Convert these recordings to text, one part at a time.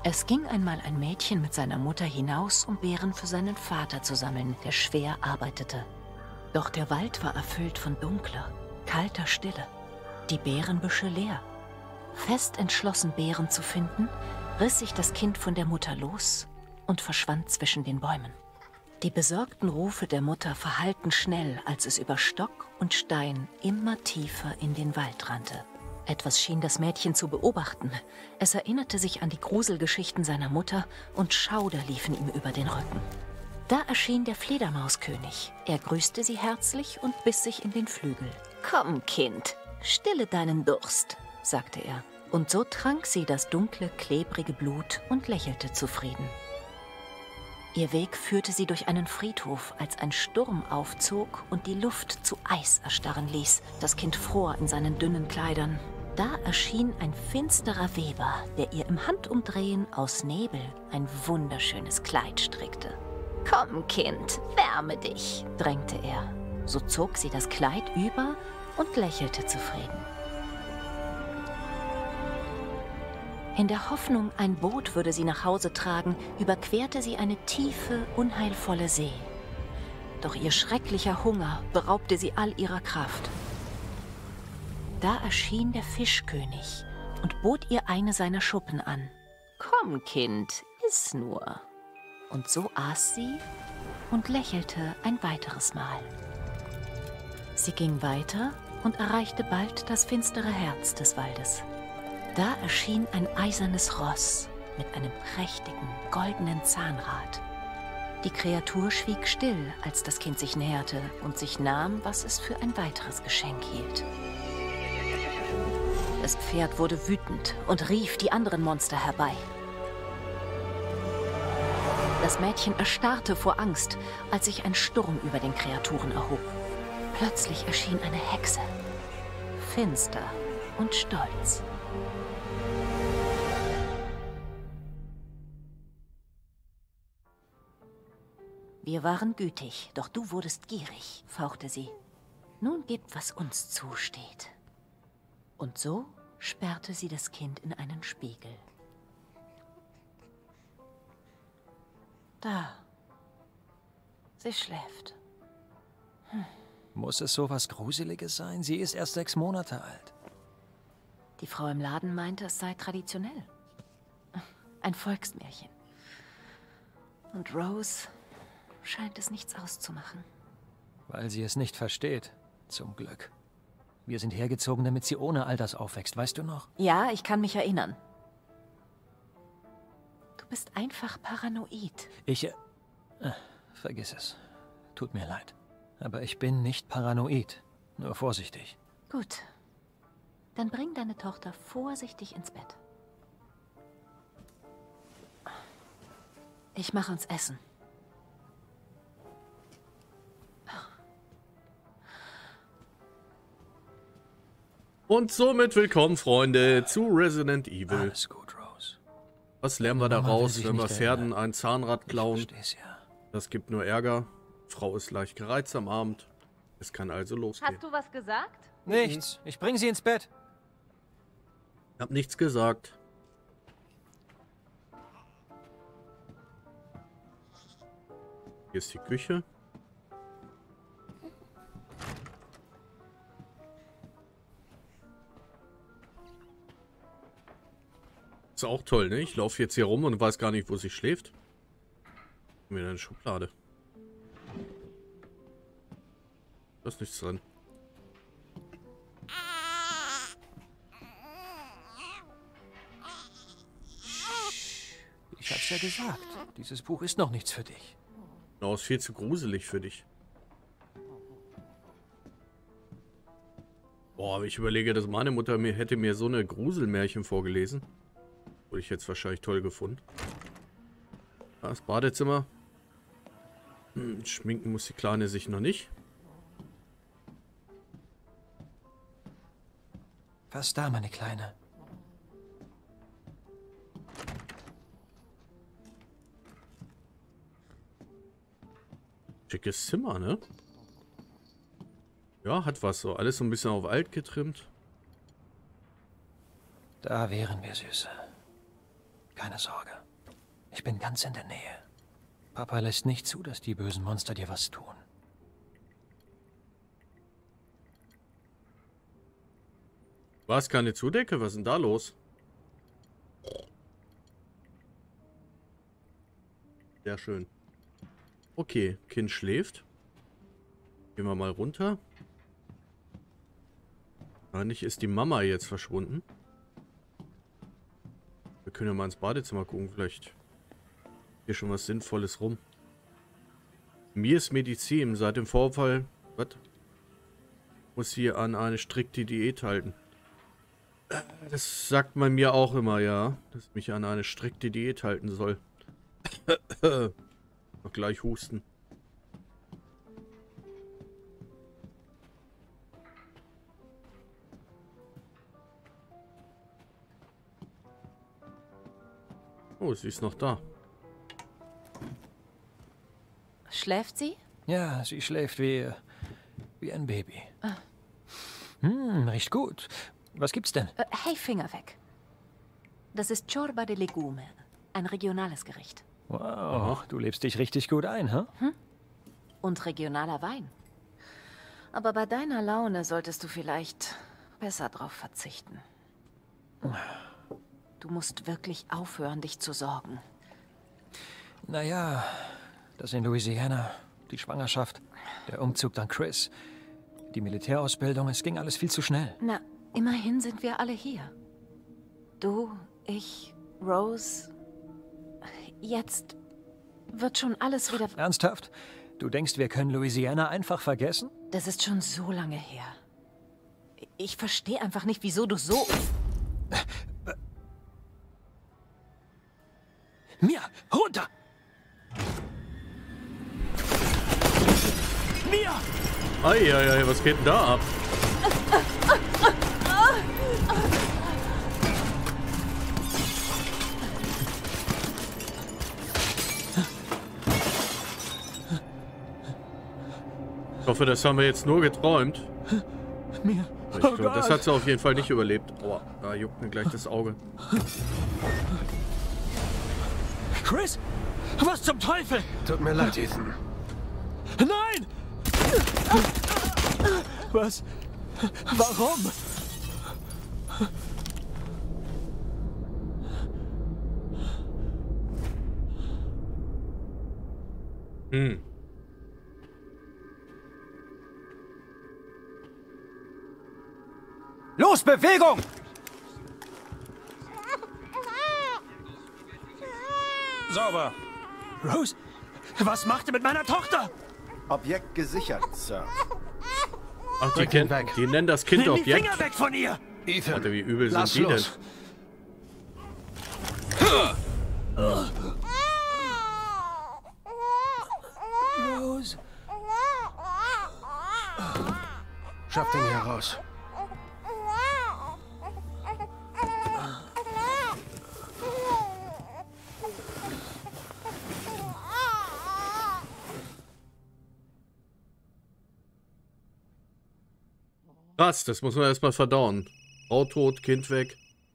Es ging einmal ein Mädchen mit seiner Mutter hinaus, um Beeren für seinen Vater zu sammeln, der schwer arbeitete. Doch der Wald war erfüllt von dunkler, kalter Stille. Die Beerenbüsche leer. Fest entschlossen, Beeren zu finden, riss sich das Kind von der Mutter los und verschwand zwischen den Bäumen. Die besorgten Rufe der Mutter verhallten schnell, als es über Stock und Stein immer tiefer in den Wald rannte. Etwas schien das Mädchen zu beobachten. Es erinnerte sich an die Gruselgeschichten seiner Mutter und Schauder liefen ihm über den Rücken. Da erschien der Fledermauskönig. Er grüßte sie herzlich und biss sich in den Flügel. »Komm, Kind, stille deinen Durst«, sagte er. Und so trank sie das dunkle, klebrige Blut und lächelte zufrieden. Ihr Weg führte sie durch einen Friedhof, als ein Sturm aufzog und die Luft zu Eis erstarren ließ. Das Kind fror in seinen dünnen Kleidern. Da erschien ein finsterer Weber, der ihr im Handumdrehen aus Nebel ein wunderschönes Kleid strickte. »Komm, Kind, wärme dich«, drängte er. So zog sie das Kleid über und lächelte zufrieden. In der Hoffnung, ein Boot würde sie nach Hause tragen, überquerte sie eine tiefe, unheilvolle See. Doch ihr schrecklicher Hunger beraubte sie all ihrer Kraft. Da erschien der Fischkönig und bot ihr eine seiner Schuppen an. »Komm, Kind, iss nur.« Und so aß sie und lächelte ein weiteres Mal. Sie ging weiter und erreichte bald das finstere Herz des Waldes. Da erschien ein eisernes Ross mit einem prächtigen, goldenen Zahnrad. Die Kreatur schwieg still, als das Kind sich näherte und sich nahm, was es für ein weiteres Geschenk hielt. Das Pferd wurde wütend und rief die anderen Monster herbei. Das Mädchen erstarrte vor Angst, als sich ein Sturm über den Kreaturen erhob. Plötzlich erschien eine Hexe, finster und stolz. »Wir waren gütig, doch du wurdest gierig«, fauchte sie. »Nun gib, was uns zusteht.« Und so sperrte sie das Kind in einen Spiegel. Da. Sie schläft. Muss es so was Gruseliges sein? Sie ist erst 6 Monate alt. Die Frau im Laden meinte, es sei traditionell. Ein Volksmärchen. Und Rose scheint es nichts auszumachen. Weil sie es nicht versteht, zum Glück. Wir sind hergezogen, damit sie ohne all das aufwächst, weißt du noch? Ja, ich kann mich erinnern. Du bist einfach paranoid. Vergiss es. Tut mir leid. Aber ich bin nicht paranoid. Nur vorsichtig. Gut. Dann bring deine Tochter vorsichtig ins Bett. Ich mache uns Essen. Und somit willkommen, Freunde, zu Resident Evil. Alles gut, Rose. Was lernen wir daraus, wenn wir nicht Pferden ein Zahnrad klauen? Ich versteh's ja. Das gibt nur Ärger. Frau ist leicht gereizt am Abend. Es kann also losgehen. Hast du was gesagt? Nichts. Ich bring sie ins Bett. Ich hab nichts gesagt. Hier ist die Küche. Ist auch toll, ne? Ich laufe jetzt hier rum und weiß gar nicht, wo sie schläft. Wieder eine Schublade. Da ist nichts drin. Ich hab's ja gesagt. Dieses Buch ist noch nichts für dich. No, ist viel zu gruselig für dich. Boah, ich überlege, dass meine Mutter hätte mir so eine Gruselmärchen vorgelesen. Wurde ich jetzt wahrscheinlich toll gefunden. Das Badezimmer. Schminken muss die Kleine sich noch nicht. Was da, meine Kleine? Schickes Zimmer, ne? Ja, hat was so. Alles so ein bisschen auf alt getrimmt. Da wären wir, Süße. Keine Sorge. Ich bin ganz in der Nähe. Papa lässt nicht zu, dass die bösen Monster dir was tun. Was, keine Zudecke? Was ist denn da los? Sehr schön. Okay, Kind schläft. Gehen wir mal runter. Eigentlich ist die Mama jetzt verschwunden. Wir können ja mal ins Badezimmer gucken. Vielleicht hier schon was Sinnvolles rum. Mir ist Medizin. Seit dem Vorfall... Was? Muss hier an eine strikte Diät halten. Das sagt man mir auch immer, ja. Dass ich mich an eine strikte Diät halten soll. Noch gleich husten. Oh, sie ist noch da. Schläft sie? Ja, sie schläft wie ein Baby. Riecht gut. Was gibt's denn? Hey, Finger weg. Das ist Ciorba de Legume. Ein regionales Gericht. Wow, du lebst dich richtig gut ein, hä? Und regionaler Wein. Aber bei deiner Laune solltest du vielleicht besser drauf verzichten. Du musst wirklich aufhören, dich zu sorgen. Naja, das in Louisiana, die Schwangerschaft, der Umzug dann Chris, die Militärausbildung, es ging alles viel zu schnell. Na, immerhin sind wir alle hier. Du, ich, Rose. Jetzt wird schon alles wieder... Ernsthaft? Du denkst, wir können Louisiana einfach vergessen? Das ist schon so lange her. Ich verstehe einfach nicht, wieso du so... Mia, runter! Mia! Eieiei, was geht denn da ab? Ich hoffe, das haben wir jetzt nur geträumt. Mia, Ich glaube, das hat sie auf jeden Fall nicht überlebt. Oh, da juckt mir gleich das Auge. Chris? Was zum Teufel? Tut mir leid, Ethan. Nein! Was? Warum? Los, Bewegung! Sauber. Rose, was macht ihr mit meiner Tochter? Objekt gesichert, Sir. Ach, Bring ihn weg. die nennen das Kind Nimm die Objekt. Finger weg von ihr! Ethan, Alter, wie übel lass sind die denn? los. Rose. Schaff den hier raus. Krass, das muss man erstmal verdauen. Frau tot, Kind weg.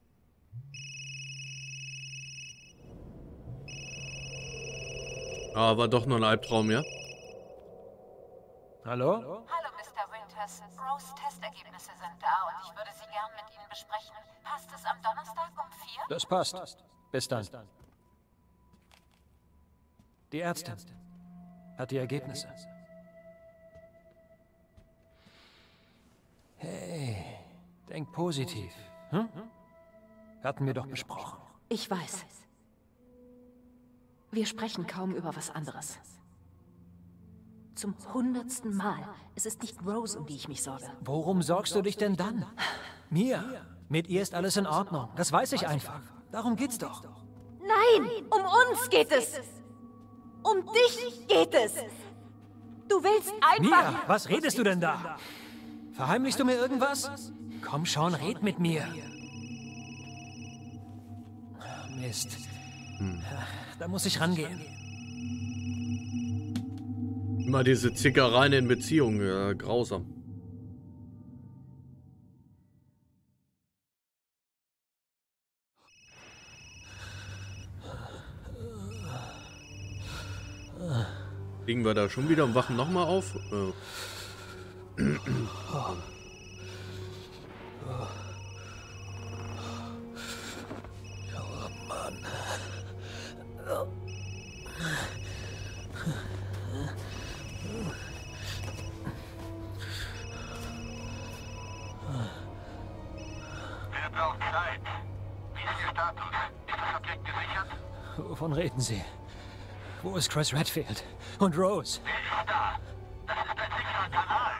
Ah, war doch nur ein Albtraum, ja? Hallo? Hallo, Mr. Winters. Rose Testergebnisse sind da und ich würde sie gern mit Ihnen besprechen. Passt es am Donnerstag um 4? Das passt. Bis dann. Die Ärztin hat die Ergebnisse. Hey, denk positiv. Hm? Hatten wir doch besprochen. Ich weiß. Wir sprechen kaum über was anderes. Zum 100. Mal. Es ist nicht Rose, um die ich mich sorge. Worum sorgst du dich denn dann? Mia, mit ihr ist alles in Ordnung. Das weiß ich einfach. Darum geht's doch. Nein, um uns geht es. Um dich geht es. Du willst einfach... Mia, was redest du denn da? Verheimlichst du mir irgendwas? Komm schon, red mit mir. Mist. Da muss ich rangehen. Immer diese Zickereien in Beziehungen, grausam. Liegen wir da schon wieder und wachen nochmal auf? Wer braucht Zeit? Wie ist Ihr Status? Ist das Objekt gesichert? Wovon reden Sie? Wo ist Chris Redfield? Und Rose? Sie ist da. Das ist ein sicherer Kanal.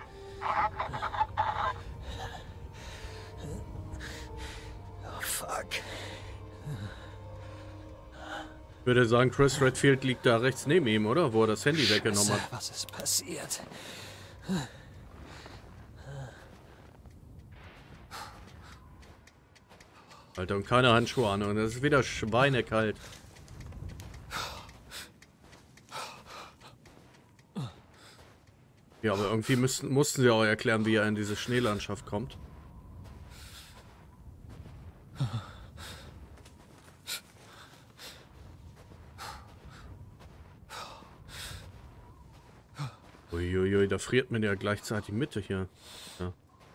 Oh, fuck. Ich würde sagen, Chris Redfield liegt da rechts neben ihm, oder? Wo er das Handy weggenommen hat. Was ist passiert? Alter, und keine Handschuhe an. Und es ist wieder schweinekalt. Ja, aber irgendwie mussten sie auch erklären, wie er in diese Schneelandschaft kommt. Uiuiui, da friert man ja gleichzeitig Mitte hier. Ja.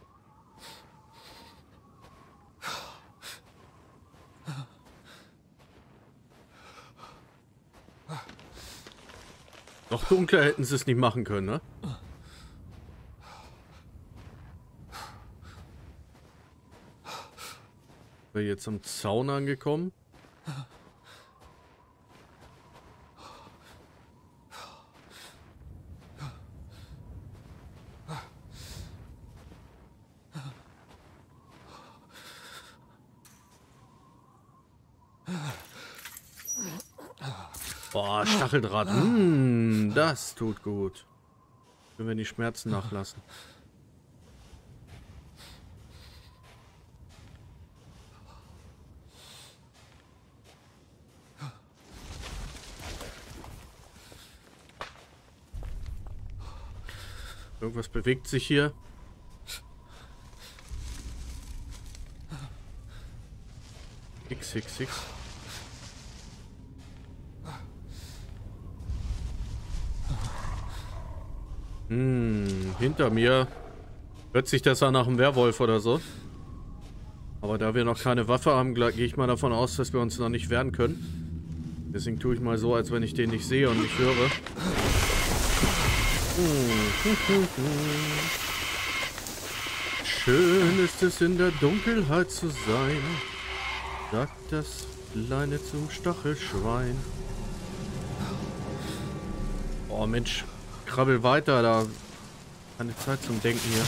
Noch dunkler hätten sie es nicht machen können, ne? Wir jetzt am Zaun angekommen. Boah, Stacheldraht. Das tut gut. Wenn wir die Schmerzen nachlassen. Irgendwas bewegt sich hier. X. Hinter mir hört sich das an nach einem Werwolf oder so. Aber da wir noch keine Waffe haben, gehe ich mal davon aus, dass wir uns noch nicht wehren können. Deswegen tue ich mal so, als wenn ich den nicht sehe und nicht höre. Schön ist es in der Dunkelheit zu sein, sagt das Kleine zum Stachelschwein. Oh Mensch, krabbel weiter, da keine Zeit zum Denken hier.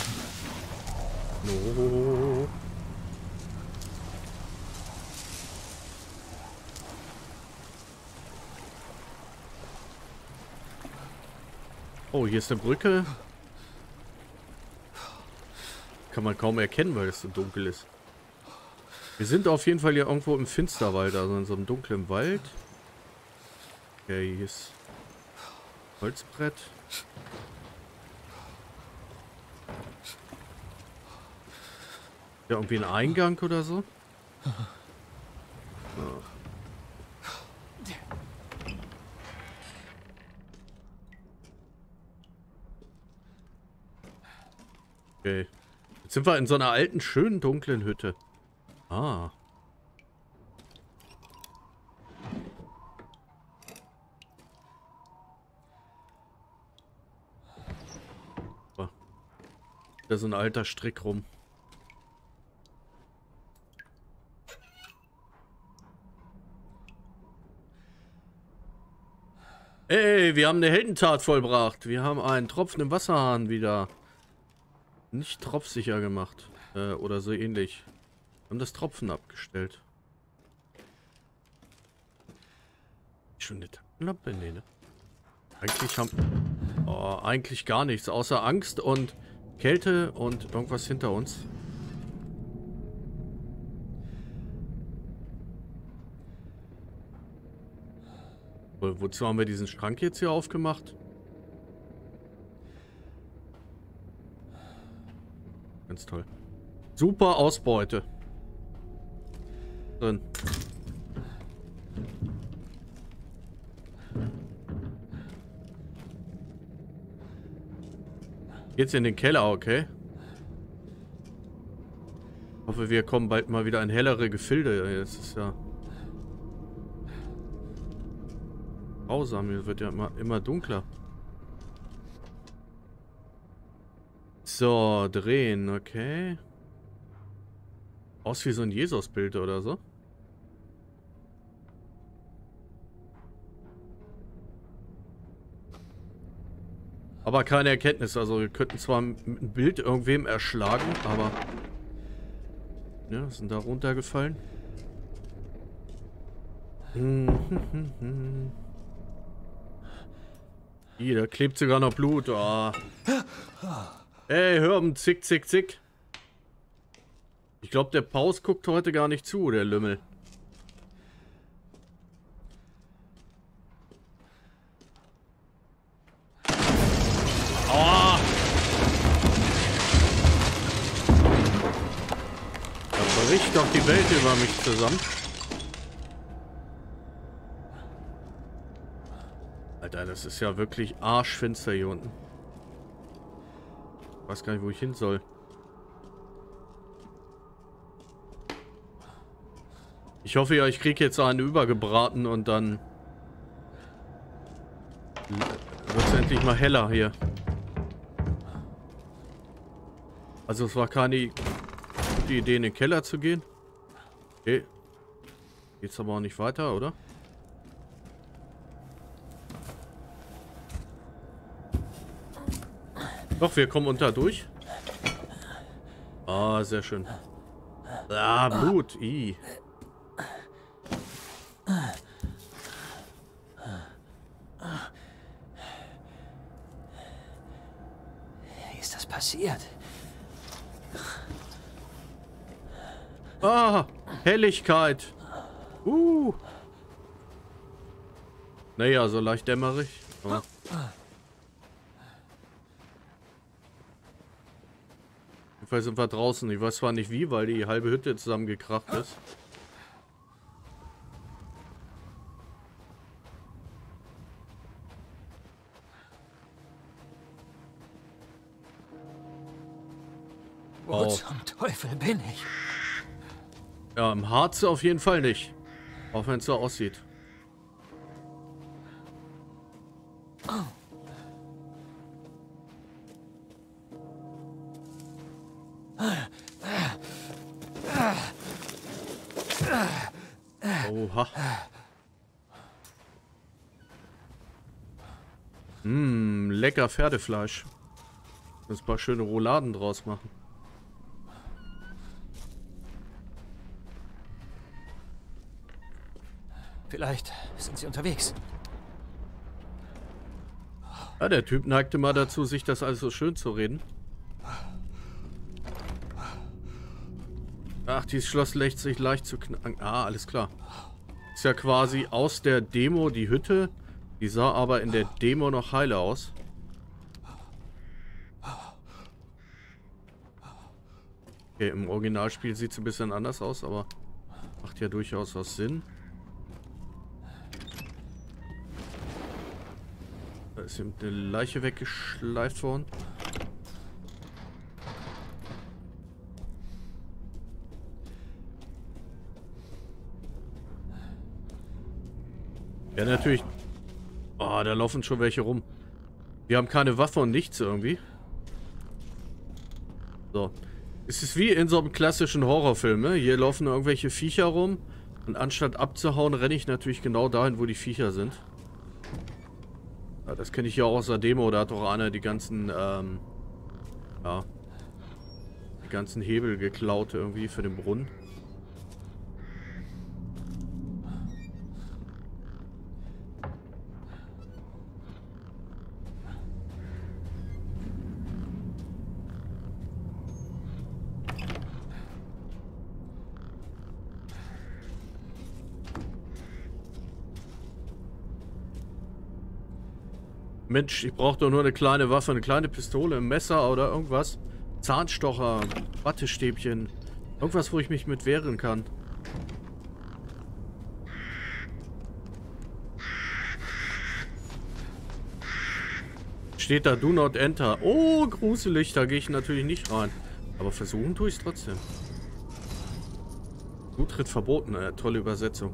No. Oh, hier ist eine Brücke. Kann man kaum erkennen, weil es so dunkel ist. Wir sind auf jeden Fall hier irgendwo im Finsterwald, also in so einem dunklen Wald. Okay, hier ist Holzbrett. Ja, irgendwie ein Eingang oder so. Oh. Okay. Jetzt sind wir in so einer alten, schönen, dunklen Hütte. Ah. Oh. Da ist so ein alter Strick rum. Ey, wir haben eine Heldentat vollbracht. Wir haben einen Tropfen im Wasserhahn wieder nicht tropfsicher gemacht. Oder so ähnlich. Wir haben das Tropfen abgestellt. Schon eine Taschenlampe? Nee, ne? Eigentlich haben... Oh, eigentlich gar nichts. Außer Angst und Kälte und irgendwas hinter uns. Wozu haben wir diesen Schrank jetzt hier aufgemacht? Ganz toll. Super Ausbeute. Drin. Geht's in den Keller, okay. Ich hoffe, wir kommen bald mal wieder in hellere Gefilde. Jetzt ist ja grausam, hier wird ja immer dunkler. So, drehen, okay. Aus wie so ein Jesusbild oder so. Aber keine Erkenntnis, also wir könnten zwar mit einem Bild irgendwem erschlagen, aber... Ja, was ist denn da runtergefallen? Hier, da klebt sogar noch Blut. Oh. Ey, hör um, zick, zick, zick. Ich glaube, der Paus guckt heute gar nicht zu, der Lümmel. Oh. Da bricht doch die Welt über mich zusammen. Alter, das ist ja wirklich arschfinster hier unten. Ich weiß gar nicht, wo ich hin soll. Ich hoffe ja, ich kriege jetzt einen übergebraten und dann wird es endlich mal heller hier. Also es war keine gute Idee, in den Keller zu gehen. Okay. Geht's aber auch nicht weiter, oder? Doch, wir kommen unter durch. Ah, sehr schön. Ah, Blut. Ih. Wie ist das passiert? Ah, Helligkeit. Naja, so leicht dämmerig. Oh. Jedenfalls sind wir draußen. Ich weiß zwar nicht wie, weil die halbe Hütte zusammengekracht ist. Wo zum Teufel bin ich? Ja, im Harze auf jeden Fall nicht. Auch wenn es so aussieht. Oha. Lecker Pferdefleisch. Muss ein paar schöne Rouladen draus machen. Vielleicht sind sie unterwegs. Ja, der Typ neigte mal dazu, sich das alles so schön zu reden. Ach, dieses Schloss lässt sich leicht zu knacken. Ah, alles klar. Ist ja quasi aus der Demo die Hütte. Die sah aber in der Demo noch heile aus. Okay, im Originalspiel sieht es ein bisschen anders aus, aber macht ja durchaus was Sinn. Da ist eben eine Leiche weggeschleift worden. Ja, natürlich. Oh, da laufen schon welche rum. Wir haben keine Waffe und nichts irgendwie. So. Es ist wie in so einem klassischen Horrorfilm, ne? Hier laufen irgendwelche Viecher rum. Und anstatt abzuhauen, renne ich natürlich genau dahin, wo die Viecher sind. Ja, das kenne ich ja auch aus der Demo. Da hat doch einer die ganzen, ja, die ganzen Hebel geklaut irgendwie für den Brunnen. Mensch, ich brauche doch nur eine kleine Waffe, eine kleine Pistole, ein Messer oder irgendwas. Zahnstocher, Wattestäbchen. Irgendwas, wo ich mich mit wehren kann. steht da Do Not Enter. Oh, gruselig. Da gehe ich natürlich nicht rein. Aber versuchen tue ich es trotzdem. Zutritt verboten. Tolle Übersetzung.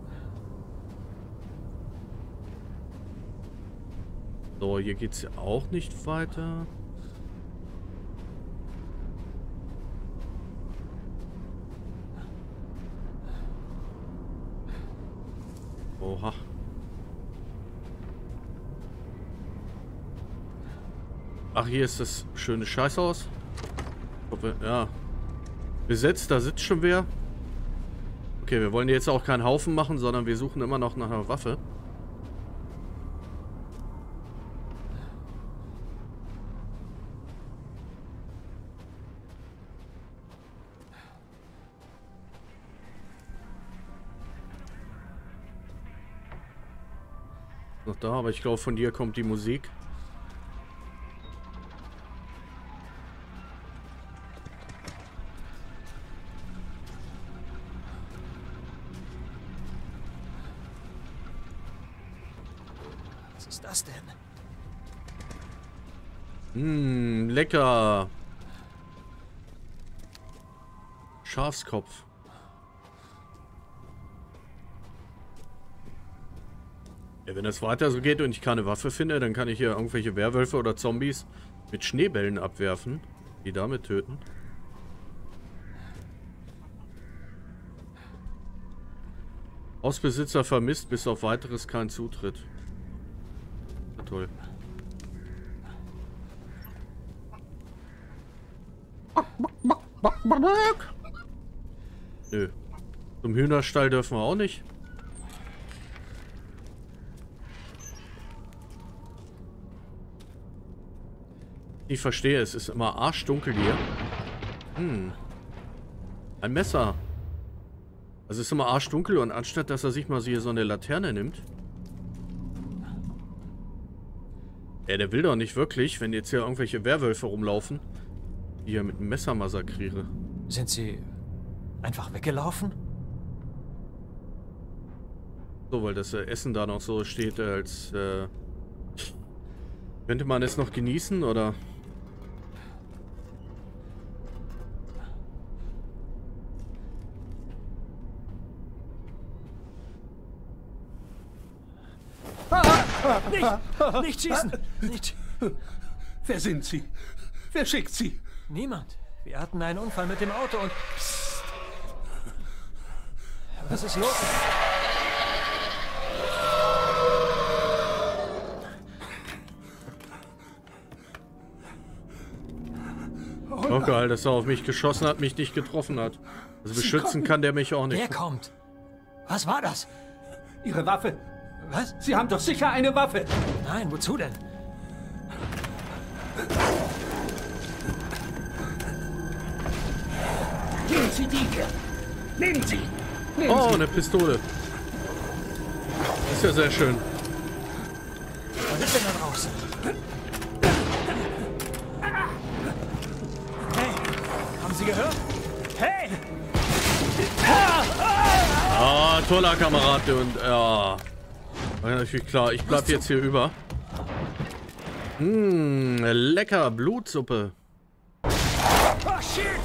So, hier geht es ja auch nicht weiter. Oha. Ach, hier ist das schöne Scheißhaus. Ja. Besetzt, da sitzt schon wer. Okay, wir wollen jetzt auch keinen Haufen machen, sondern wir suchen immer noch nach einer Waffe. Noch da, aber ich glaube, von dir kommt die Musik. Was ist das denn? Lecker. Schafskopf. Ja, wenn das weiter so geht und ich keine Waffe finde, dann kann ich hier irgendwelche Werwölfe oder Zombies mit Schneebällen abwerfen, die damit töten. Hausbesitzer vermisst, bis auf weiteres kein Zutritt. Ja, toll. Nö. Zum Hühnerstall dürfen wir auch nicht. Ich verstehe, es ist immer arschdunkel hier. Ein Messer. Also es ist immer arschdunkel und anstatt, dass er sich mal hier so eine Laterne nimmt. Ja, der will doch nicht wirklich, wenn jetzt hier irgendwelche Werwölfe rumlaufen, die er mit einem Messer massakriere. Sind sie einfach weggelaufen? So, weil das Essen da noch so steht, als könnte man es noch genießen, oder? Nicht schießen! Nicht. Wer sind Sie? Wer schickt Sie? Niemand. Wir hatten einen Unfall mit dem Auto und... Psst. Was ist los? Oh geil, dass er auf mich geschossen hat, mich nicht getroffen hat. Also beschützen kann der mich auch nicht. Wer kommt? Was war das? Ihre Waffe. Was? Sie haben doch sicher eine Waffe. Nein, wozu denn? Nehmen Sie die hier. Nehmen Sie. Nehmen Oh, Sie. eine Pistole. Ist ja sehr schön. Was ist denn da draußen? Hey, haben Sie gehört? Hey! Ah, toller Kamerad und ja. War natürlich klar, ich bleib jetzt hier über. Lecker, Blutsuppe. Oh, shit!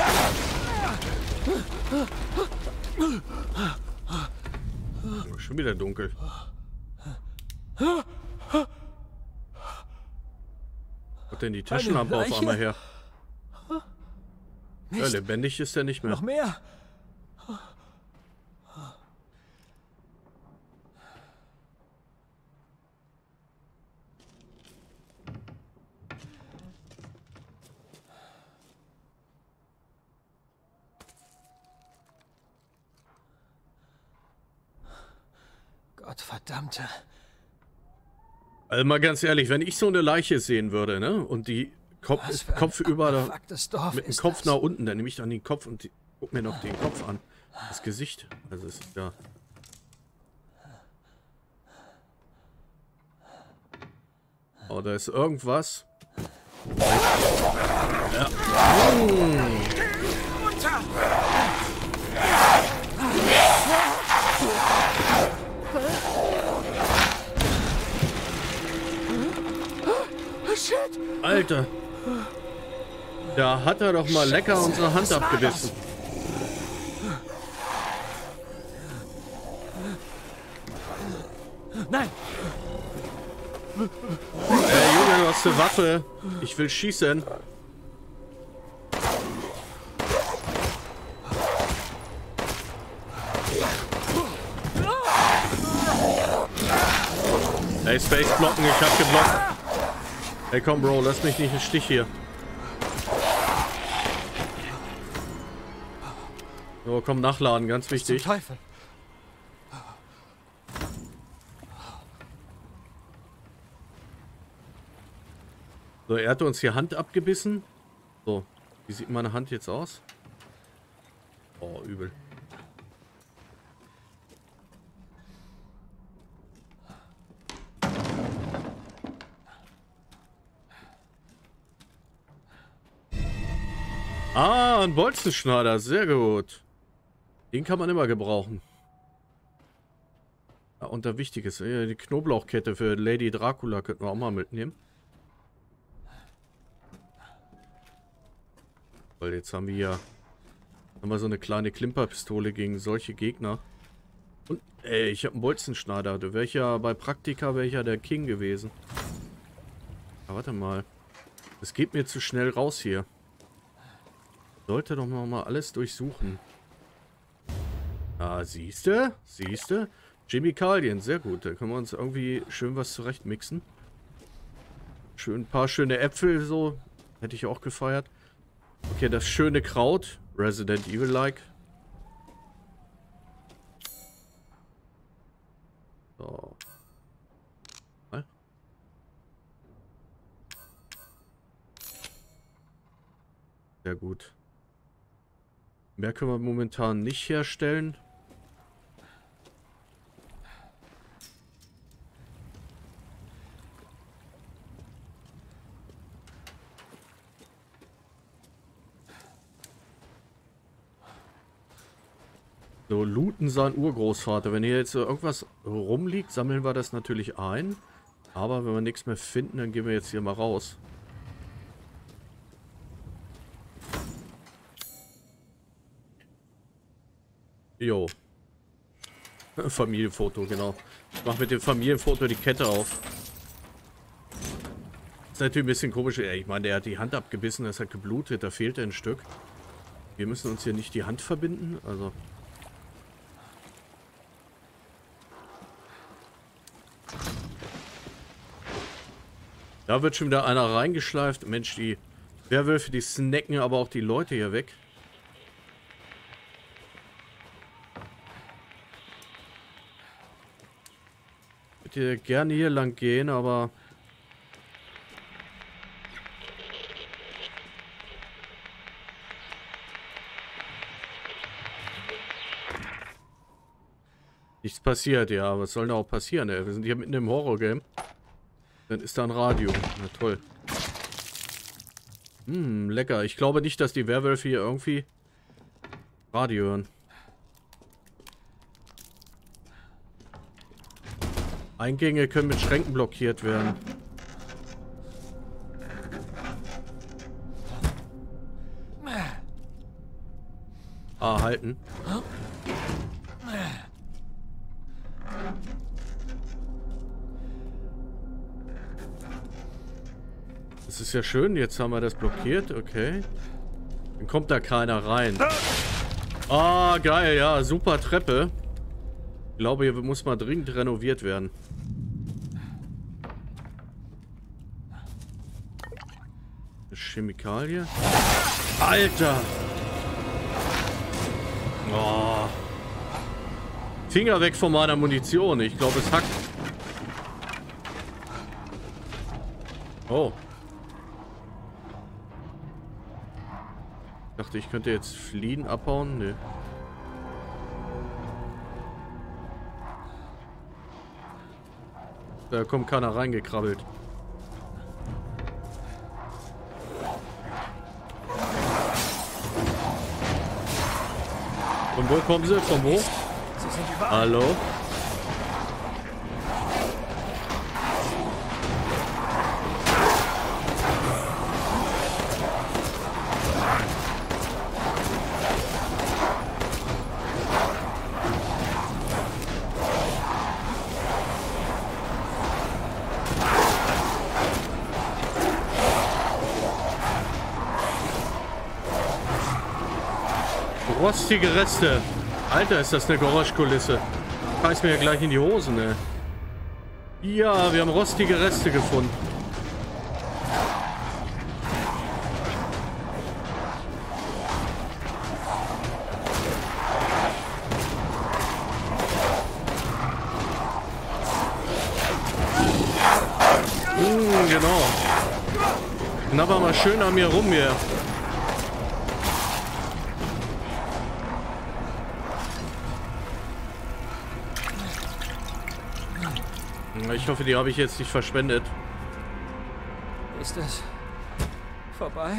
Schon wieder dunkel. Hat denn die Taschenlampe auf einmal her? Ja, lebendig ist er nicht mehr. Noch mehr? Gottverdammte. Also mal ganz ehrlich, wenn ich so eine Leiche sehen würde, ne? Und die Kopf über da, mit dem Kopf nach unten, dann nehme ich dann den Kopf und guck mir noch den Kopf an. Das Gesicht. Also ist ja. Oh, da ist irgendwas. Ja. Shit! Alter. Da hat er doch mal lecker unsere Hand abgebissen. Nein! Junge, du hast eine Waffe. Ich will schießen. Ey, Space blocken, ich hab geblockt. Ey, komm, Bro, lass mich nicht im Stich hier. So, komm, nachladen, ganz wichtig. Zum Teufel. So, er hat uns die Hand abgebissen. So, wie sieht meine Hand jetzt aus? Oh, übel. Ah, ein Bolzenschneider, sehr gut. Den kann man immer gebrauchen. Ja, und der Wichtiges, die Knoblauchkette für Lady Dracula könnten wir auch mal mitnehmen. Weil jetzt haben wir so eine kleine Klimperpistole gegen solche Gegner. Und, ey, ich habe einen Bolzenschneider. Du wär ja bei Praktika wäre ich ja der King gewesen. Aber warte mal. Es geht mir zu schnell raus hier. Sollte doch noch mal alles durchsuchen. Ah, siehste? Siehste? Chemikalien, sehr gut. Da können wir uns irgendwie schön was zurecht mixen. Schön, ein paar schöne Äpfel so. Hätte ich auch gefeiert. Okay, das schöne Kraut. Resident Evil-like. So. Sehr gut. Mehr können wir momentan nicht herstellen. So, looten sein Urgroßvater. Wenn hier jetzt irgendwas rumliegt, sammeln wir das natürlich ein. Aber wenn wir nichts mehr finden, dann gehen wir jetzt hier mal raus. Jo. Familienfoto, genau. Ich mache mit dem Familienfoto die Kette auf. Ist natürlich ein bisschen komisch. Ich meine, der hat die Hand abgebissen, das hat geblutet, da fehlt ein Stück. Wir müssen uns hier nicht die Hand verbinden, also... Da wird schon wieder einer reingeschleift. Mensch, die Werwölfe, die snacken aber auch die Leute hier weg. Ich würde gerne hier lang gehen, aber... Nichts passiert, ja. Was soll da auch passieren, ey? Wir sind hier mitten im Horror-Game. Dann ist da ein Radio. Na toll. Lecker. Ich glaube nicht, dass die Werwölfe hier irgendwie Radio hören. Eingänge können mit Schränken blockiert werden. Ah, halten. Das ist ja schön, jetzt haben wir das blockiert, okay. Dann kommt da keiner rein. Ah, geil, ja, super Treppe. Ich glaube, hier muss mal dringend renoviert werden. Eine Chemikalie. Alter! Oh. Finger weg von meiner Munition, ich glaube, es hackt. Oh. Ich dachte, ich könnte jetzt fliehen, abhauen. Nö. Da kommt keiner reingekrabbelt. Von wo kommen sie? Von wo? Hallo? Rostige Reste. Alter, ist das eine Geräuschkulisse. Scheiß mir ja gleich in die Hosen, ey. Ja, wir haben rostige Reste gefunden. Genau. Knabber mal schön an mir rum hier. Ich hoffe, die habe ich jetzt nicht verschwendet. Ist es vorbei?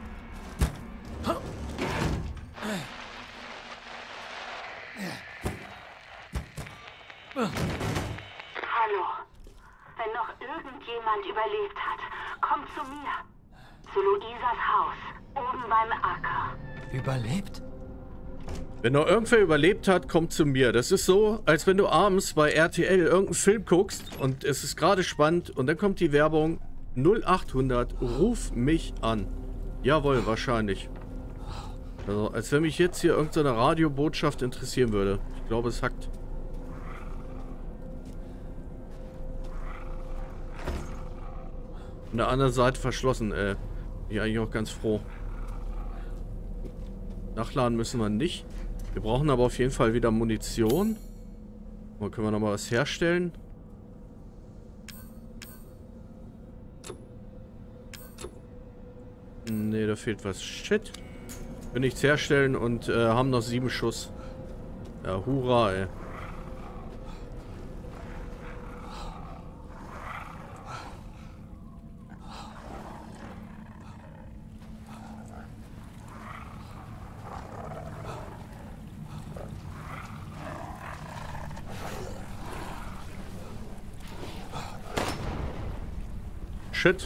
Hallo. Wenn noch irgendjemand überlebt hat, kommt zu mir. Zu Luisas Haus, oben beim Acker. Überlebt? Wenn noch irgendwer überlebt hat, kommt zu mir. Das ist so, als wenn du abends bei RTL irgendeinen Film guckst und es ist gerade spannend und dann kommt die Werbung 0800, ruf mich an. Jawohl, wahrscheinlich. Also, als wenn mich jetzt hier irgendeine Radiobotschaft interessieren würde. Ich glaube, es hackt. Von der anderen Seite verschlossen, bin ich eigentlich auch ganz froh. Nachladen müssen wir nicht. Wir brauchen aber auf jeden Fall wieder Munition. Dann können wir noch mal was herstellen. Ne, da fehlt was. Shit. Wir nichts herstellen und haben noch 7 Schuss. Ja, hurra, ey. Shit.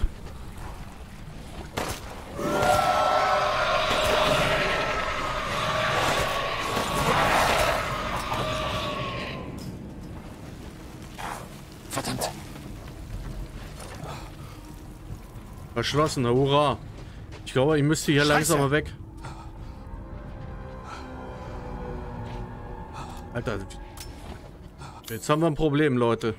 Verdammt. Verschlossen, hurra. Ich glaube, ich müsste hier langsam mal weg. Alter. Jetzt haben wir ein Problem, Leute.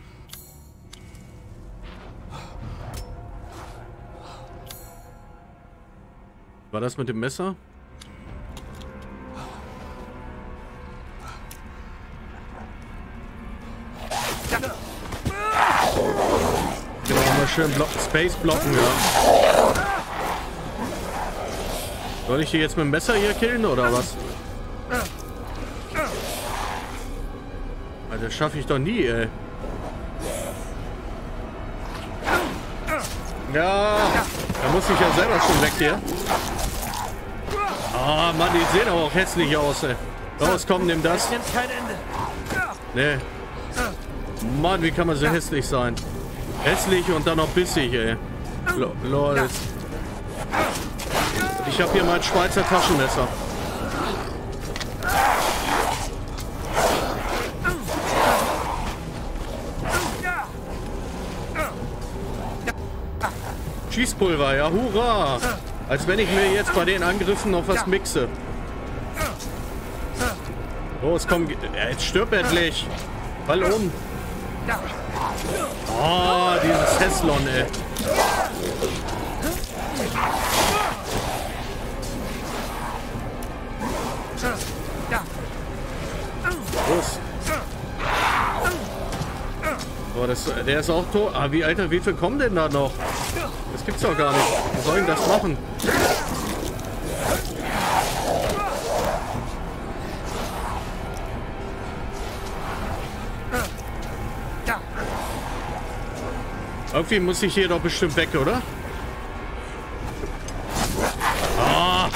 War das mit dem Messer? Genau, mal schön Space blocken, ja. Soll ich die jetzt mit dem Messer hier killen oder was? Alter, das schaffe ich doch nie, ey. Ja, da muss ich ja selber schon weg hier. Ah, Mann, die sehen aber auch hässlich aus, ey. Los, komm, nimm das. Nimmt kein Ende. Nee. Mann, wie kann man so hässlich sein? Hässlich und dann noch bissig, ey. Lol. Ich habe hier mein Schweizer Taschenmesser. Schießpulver, ja, hurra! Als wenn ich mir jetzt bei den Angriffen noch was mixe. Los, komm, jetzt stirb endlich. Fall um. Oh, dieses Heslon, ey. Los. Oh, der ist auch tot. Ah, Alter, wie viel kommen denn da noch? Das gibt's doch gar nicht. Wir sollen das machen. Irgendwie muss ich hier doch bestimmt weg, oder? Ah.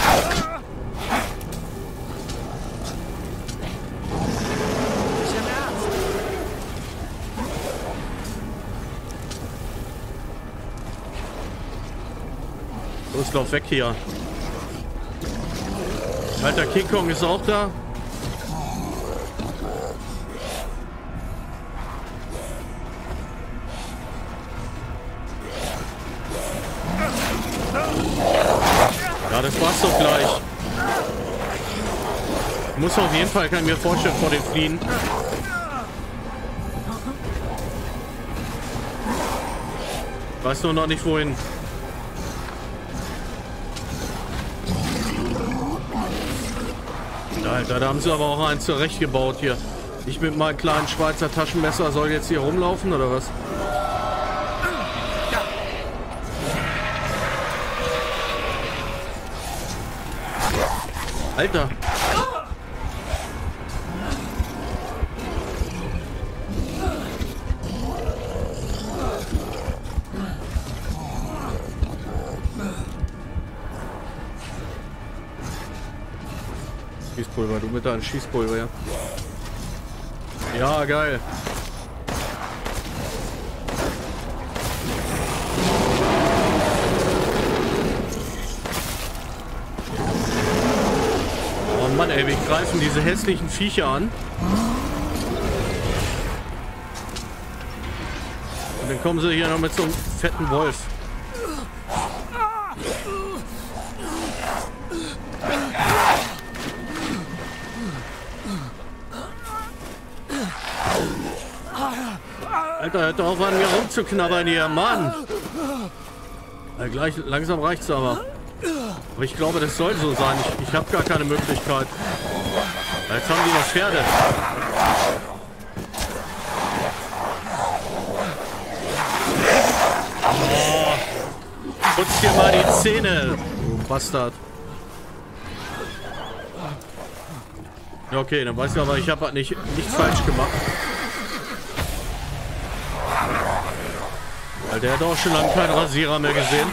Los, lauf weg hier. Alter, King Kong ist auch da. Ja, das war's doch gleich. Muss auf jeden Fall, kann ich mir vorstellen, vor den fliehen. Weiß nur noch nicht wohin. Alter, da haben sie aber auch einen zurechtgebaut hier. Ich mit meinem kleinen Schweizer Taschenmesser soll jetzt hier rumlaufen, oder was? Alter. Schießpulver, du mit deinem Schießpulver, ja. Ja, geil. Oh Mann, ey, wir greifen diese hässlichen Viecher an. Und dann kommen sie hier noch mit so einem fetten Wolf. Alter, hört doch auf an mir rumzuknabbern hier, Mann! Ja, gleich, langsam reicht's aber. Aber ich glaube, das soll so sein. Ich habe gar keine Möglichkeit. Jetzt haben die noch Pferde. Oh. Putz dir mal die Zähne, du Bastard. Ja, okay, dann weiß ich aber, ich habe halt nichts falsch gemacht. Weil der hat auch schon lange keinen Rasierer mehr gesehen.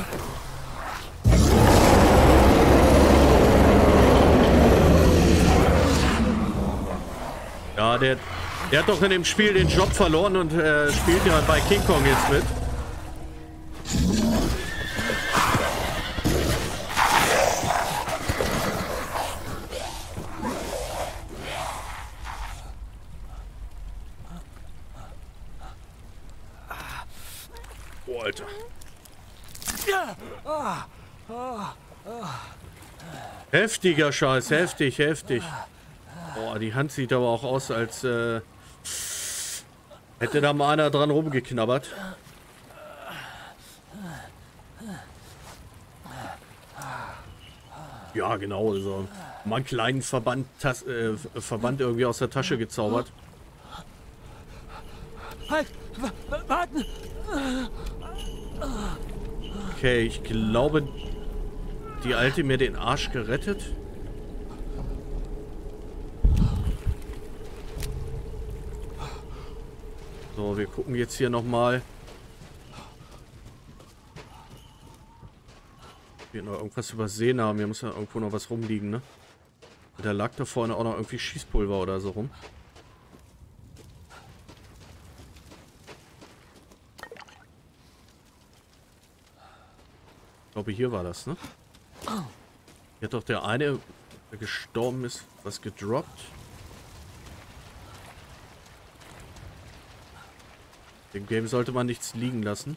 Ja, der hat doch in dem Spiel den Job verloren und spielt ja bei King Kong jetzt mit. Oh, Alter. Heftiger Scheiß, heftig. Boah, die Hand sieht aber auch aus, als hätte da mal einer dran rumgeknabbert. Ja, genau, so. Mal einen kleinen Verband irgendwie aus der Tasche gezaubert. Halt! Warten! Okay, ich glaube, die Alte mir den Arsch gerettet. So, wir gucken jetzt hier nochmal. Wir noch irgendwas übersehen haben. Hier muss ja irgendwo noch was rumliegen, ne? Da lag da vorne auch noch irgendwie Schießpulver oder so rum. Ich glaube, hier war das, ne? Hier hat doch der eine, der gestorben ist, was gedroppt. Im Game sollte man nichts liegen lassen.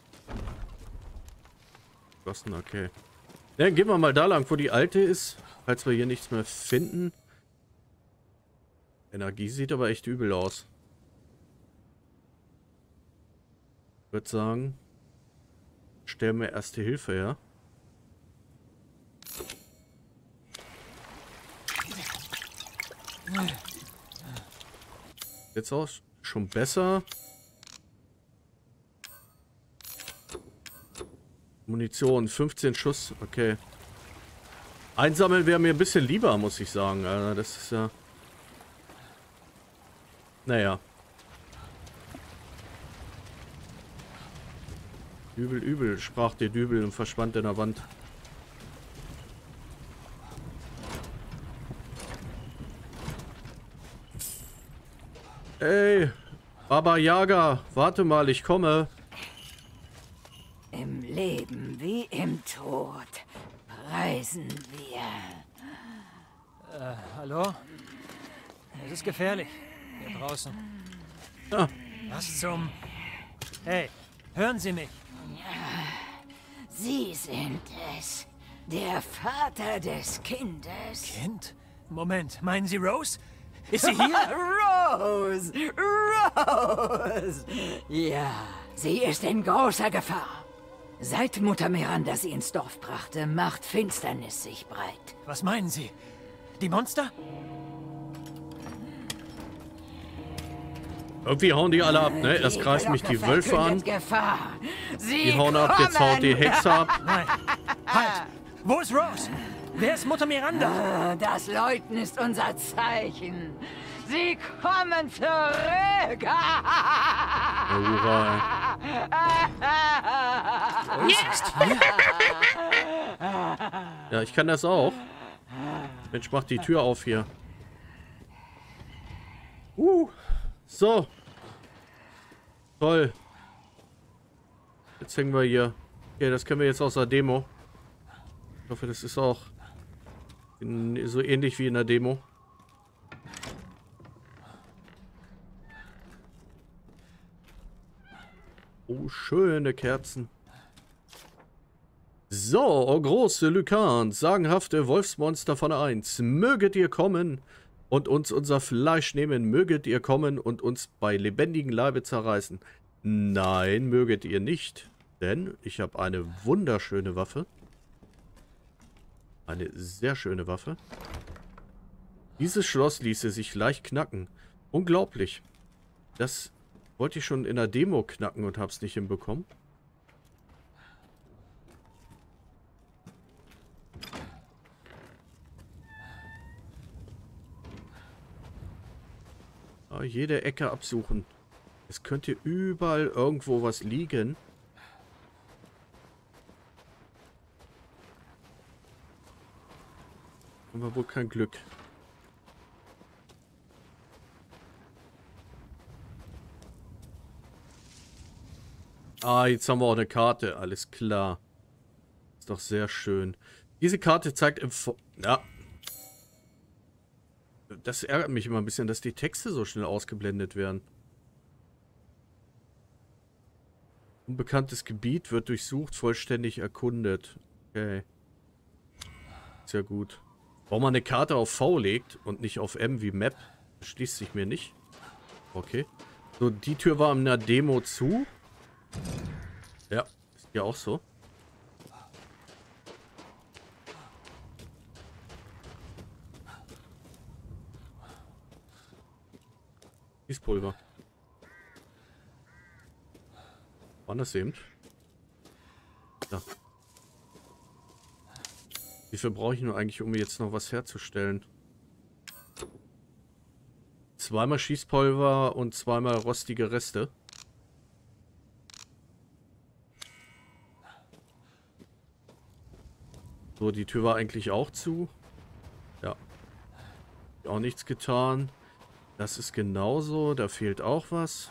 Okay. Ja, dann gehen wir mal da lang, wo die Alte ist. Falls wir hier nichts mehr finden. Energie sieht aber echt übel aus. Ich würde sagen, stellen wir Erste Hilfe her. Jetzt auch schon besser. Munition, 15 Schuss, okay. Einsammeln wäre mir ein bisschen lieber, muss ich sagen. Also das ist ja... Naja. Übel, übel, sprach der Dübel und verschwand in der Wand. Ey, Baba Yaga, warte mal, ich komme. Im Leben wie im Tod preisen wir. Hallo? Es ist gefährlich. Hier draußen. Ja. Was zum... Hey, hören Sie mich. Sie sind es. Der Vater des Kindes. Kind? Moment, meinen Sie Rose? Ist sie hier? Rose! Rose! Ja, sie ist in großer Gefahr. Seit Mutter Miranda sie ins Dorf brachte, macht Finsternis sich breit. Was meinen Sie? Die Monster? Irgendwie hauen die alle ab, ne? Erst greifen mich die Wölfe an. Gefahr. Die hauen ab, jetzt haut die Hexe ab. Nein. Halt! Wo ist Rose? Wer ist Mutter Miranda? Das Läuten ist unser Zeichen. Sie kommen zurück. Hurra. Rose ist hier? Ja, ich kann das auch. Mensch, mach die Tür auf hier. So. Toll. Jetzt hängen wir hier. Okay, das können wir jetzt aus der Demo. Ich hoffe, das ist auch so ähnlich wie in der Demo. Oh, schöne Kerzen. So, oh große Lykans, sagenhafte Wolfsmonster von 1, möget ihr kommen und uns unser Fleisch nehmen, möget ihr kommen und uns bei lebendigem Leibe zerreißen. Nein, möget ihr nicht, denn ich habe eine wunderschöne Waffe. Eine sehr schöne Waffe. Dieses Schloss ließe sich leicht knacken. Unglaublich. Das wollte ich schon in der Demo knacken und habe es nicht hinbekommen. Jede Ecke absuchen. Es könnte überall irgendwo was liegen. Haben wir wohl kein Glück. Ah, jetzt haben wir auch eine Karte. Alles klar. Ist doch sehr schön. Diese Karte zeigt ja. Das ärgert mich immer ein bisschen, dass die Texte so schnell ausgeblendet werden. Unbekanntes Gebiet wird durchsucht, vollständig erkundet. Okay. Sehr gut. Warum man eine Karte auf V legt und nicht auf M wie Map, schließt sich mir nicht. Okay. So, die Tür war in der Demo zu. Ja, ist ja auch so. Gießpulver. Wann das eben? Ja. Wie viel brauche ich nur eigentlich, um mir jetzt noch was herzustellen? Zweimal Schießpulver und zweimal rostige Reste. So, die Tür war eigentlich auch zu. Ja. Auch nichts getan. Das ist genauso. Da fehlt auch was.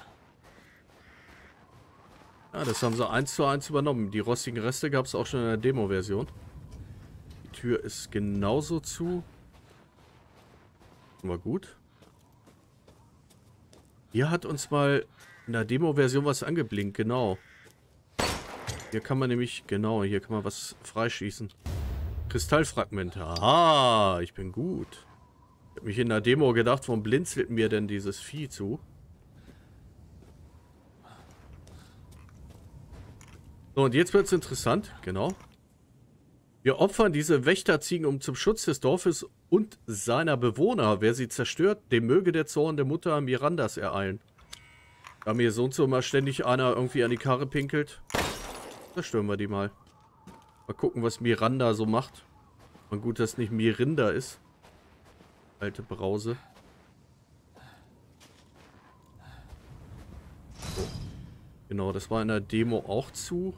Ja, das haben sie 1:1 übernommen. Die rostigen Reste gab es auch schon in der Demo-Version. Die Tür ist genauso zu. War gut. Hier hat uns mal in der Demo-Version was angeblinkt. Genau. Hier kann man nämlich... Genau, hier kann man was freischießen. Kristallfragmente. Ah, ich bin gut. Ich habe mich in der Demo gedacht, warum blinzelt mir denn dieses Vieh zu? So, und jetzt wird es interessant. Genau. Wir opfern diese Wächterziegen zum Schutz des Dorfes und seiner Bewohner. Wer sie zerstört, dem möge der Zorn der Mutter Mirandas ereilen. Da mir so und so mal ständig einer irgendwie an die Karre pinkelt, zerstören wir die mal. Mal gucken, was Miranda so macht. Und gut, dass es nicht Mirinda ist. Alte Brause. So. Genau, das war in der Demo auch zu.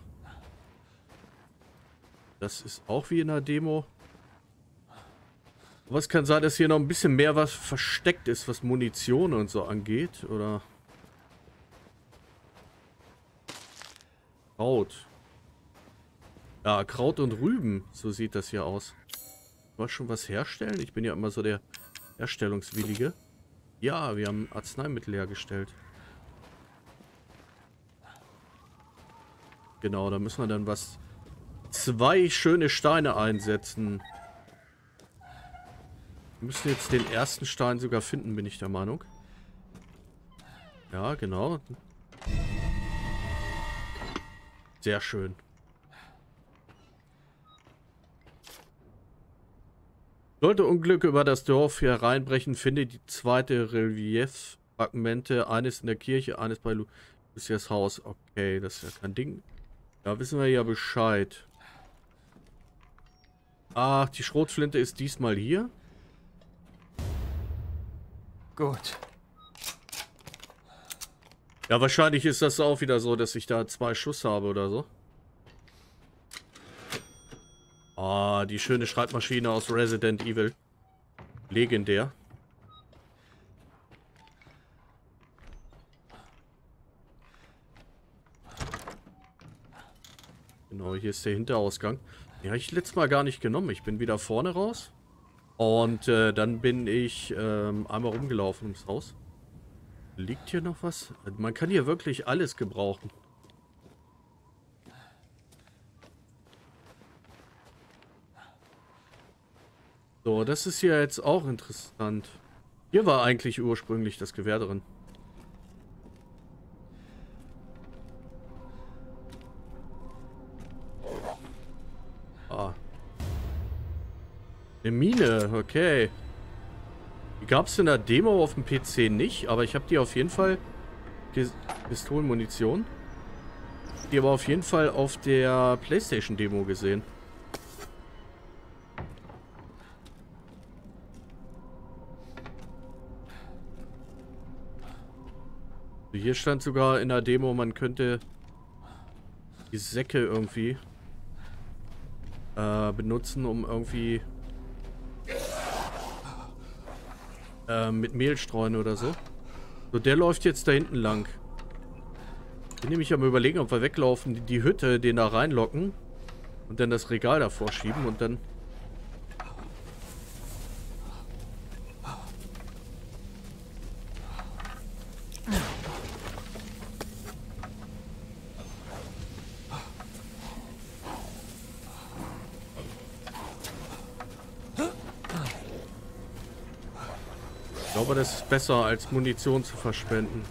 Das ist auch wie in der Demo. Aber es kann sein, dass hier noch ein bisschen mehr was versteckt ist, was Munition und so angeht, oder? Kraut. Ja, Kraut und Rüben, so sieht das hier aus. Wollt schon was herstellen? Ich bin ja immer so der Herstellungswillige. Ja, wir haben Arzneimittel hergestellt. Genau, da müssen wir dann was... 2 schöne Steine einsetzen. Wir müssen jetzt den ersten Stein sogar finden, bin ich der Meinung. Ja, genau. Sehr schön. Sollte Unglück über das Dorf hereinbrechen, finde die zweite Relieffragmente. Eines in der Kirche, eines bei Lucias Haus. Okay, das ist ja kein Ding. Da wissen wir ja Bescheid. Ach, die Schrotflinte ist diesmal hier. Gut. Ja, wahrscheinlich ist das auch wieder so, dass ich da 2 Schuss habe oder so. Ah, die schöne Schreibmaschine aus Resident Evil. Legendär. Genau, hier ist der Hinterausgang. Den habe ich letztes Mal gar nicht genommen. Ich bin wieder vorne raus. Und dann bin ich einmal rumgelaufen ums Haus. Liegt hier noch was? Man kann hier wirklich alles gebrauchen. So, das ist hier jetzt auch interessant. Hier war eigentlich ursprünglich das Gewehr drin. Ah. Eine Mine, okay. Die gab es in der Demo auf dem PC nicht, aber ich habe die auf jeden Fall... Pistolenmunition. Die aber auf jeden Fall auf der PlayStation-Demo gesehen. Hier stand sogar in der Demo, man könnte die Säcke irgendwie benutzen, um irgendwie mit Mehl streuen oder so. So, der läuft jetzt da hinten lang. Bin nämlich am Überlegen, ob wir weglaufen, die Hütte, den da reinlocken und dann das Regal davor schieben und dann... Ich glaube, das ist besser, als Munition zu verschwenden.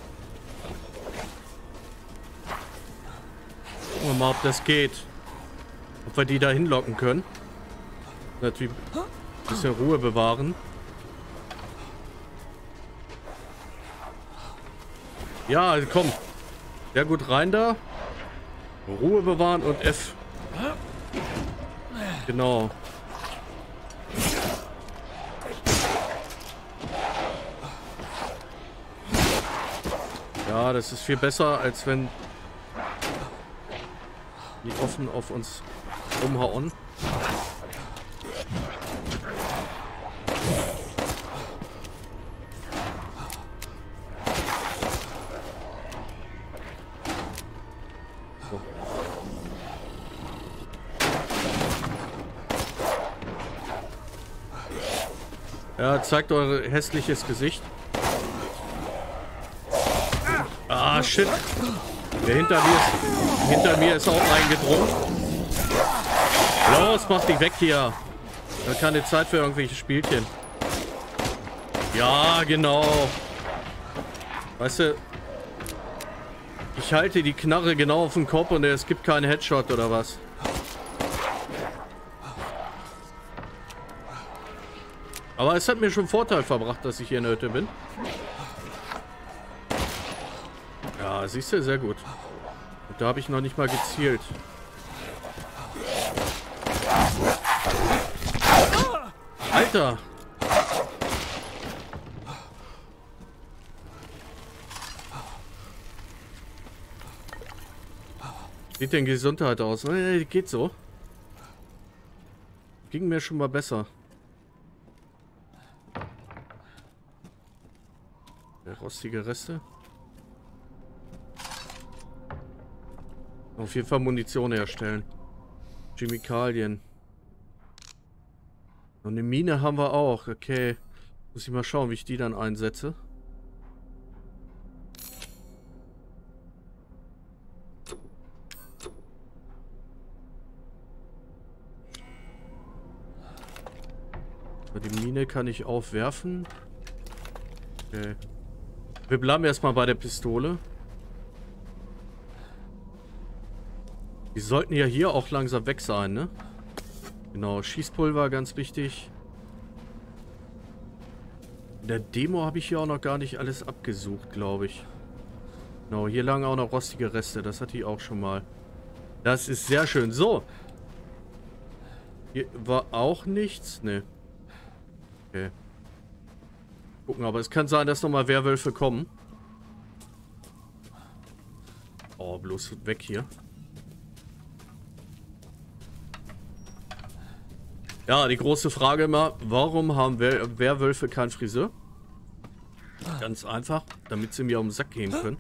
Gucken wir mal, ob das geht. Ob wir die da hinlocken können. Natürlich ein bisschen Ruhe bewahren. Ja, komm. Sehr gut rein da. Ruhe bewahren und F. Genau. Ja, das ist viel besser, als wenn die offen auf uns rumhauen. So. Ja, zeigt euer hässliches Gesicht. Ah, shit. Der hinter mir ist auch eingedrungen. Los, mach dich weg hier. Da keine Zeit für irgendwelche Spielchen. Ja, genau. Weißt du, ich halte die Knarre genau auf den Kopf und es gibt keinen Headshot oder was. Aber es hat mir schon Vorteil verbracht, dass ich hier in der Hütte bin. Ja, siehst du, sehr gut. Und da habe ich noch nicht mal gezielt. Alter! Sieht denn Gesundheit aus? Geht so. Ging mir schon mal besser. Rostige Reste. Auf jeden Fall Munition herstellen. Chemikalien. Und eine Mine haben wir auch. Okay. Muss ich mal schauen, wie ich die dann einsetze. Die Mine kann ich aufwerfen. Okay. Wir bleiben erstmal bei der Pistole. Die sollten ja hier auch langsam weg sein, ne? Genau, Schießpulver, ganz wichtig. In der Demo habe ich hier auch noch gar nicht alles abgesucht, glaube ich. Genau, hier lagen auch noch rostige Reste. Das hatte ich auch schon mal. Das ist sehr schön. So. Hier war auch nichts. Ne. Okay. Gucken, aber es kann sein, dass nochmal Werwölfe kommen. Oh, bloß weg hier. Ja, die große Frage immer, warum haben Werwölfe keinen Friseur? Ganz einfach, damit sie mir um den Sack gehen können.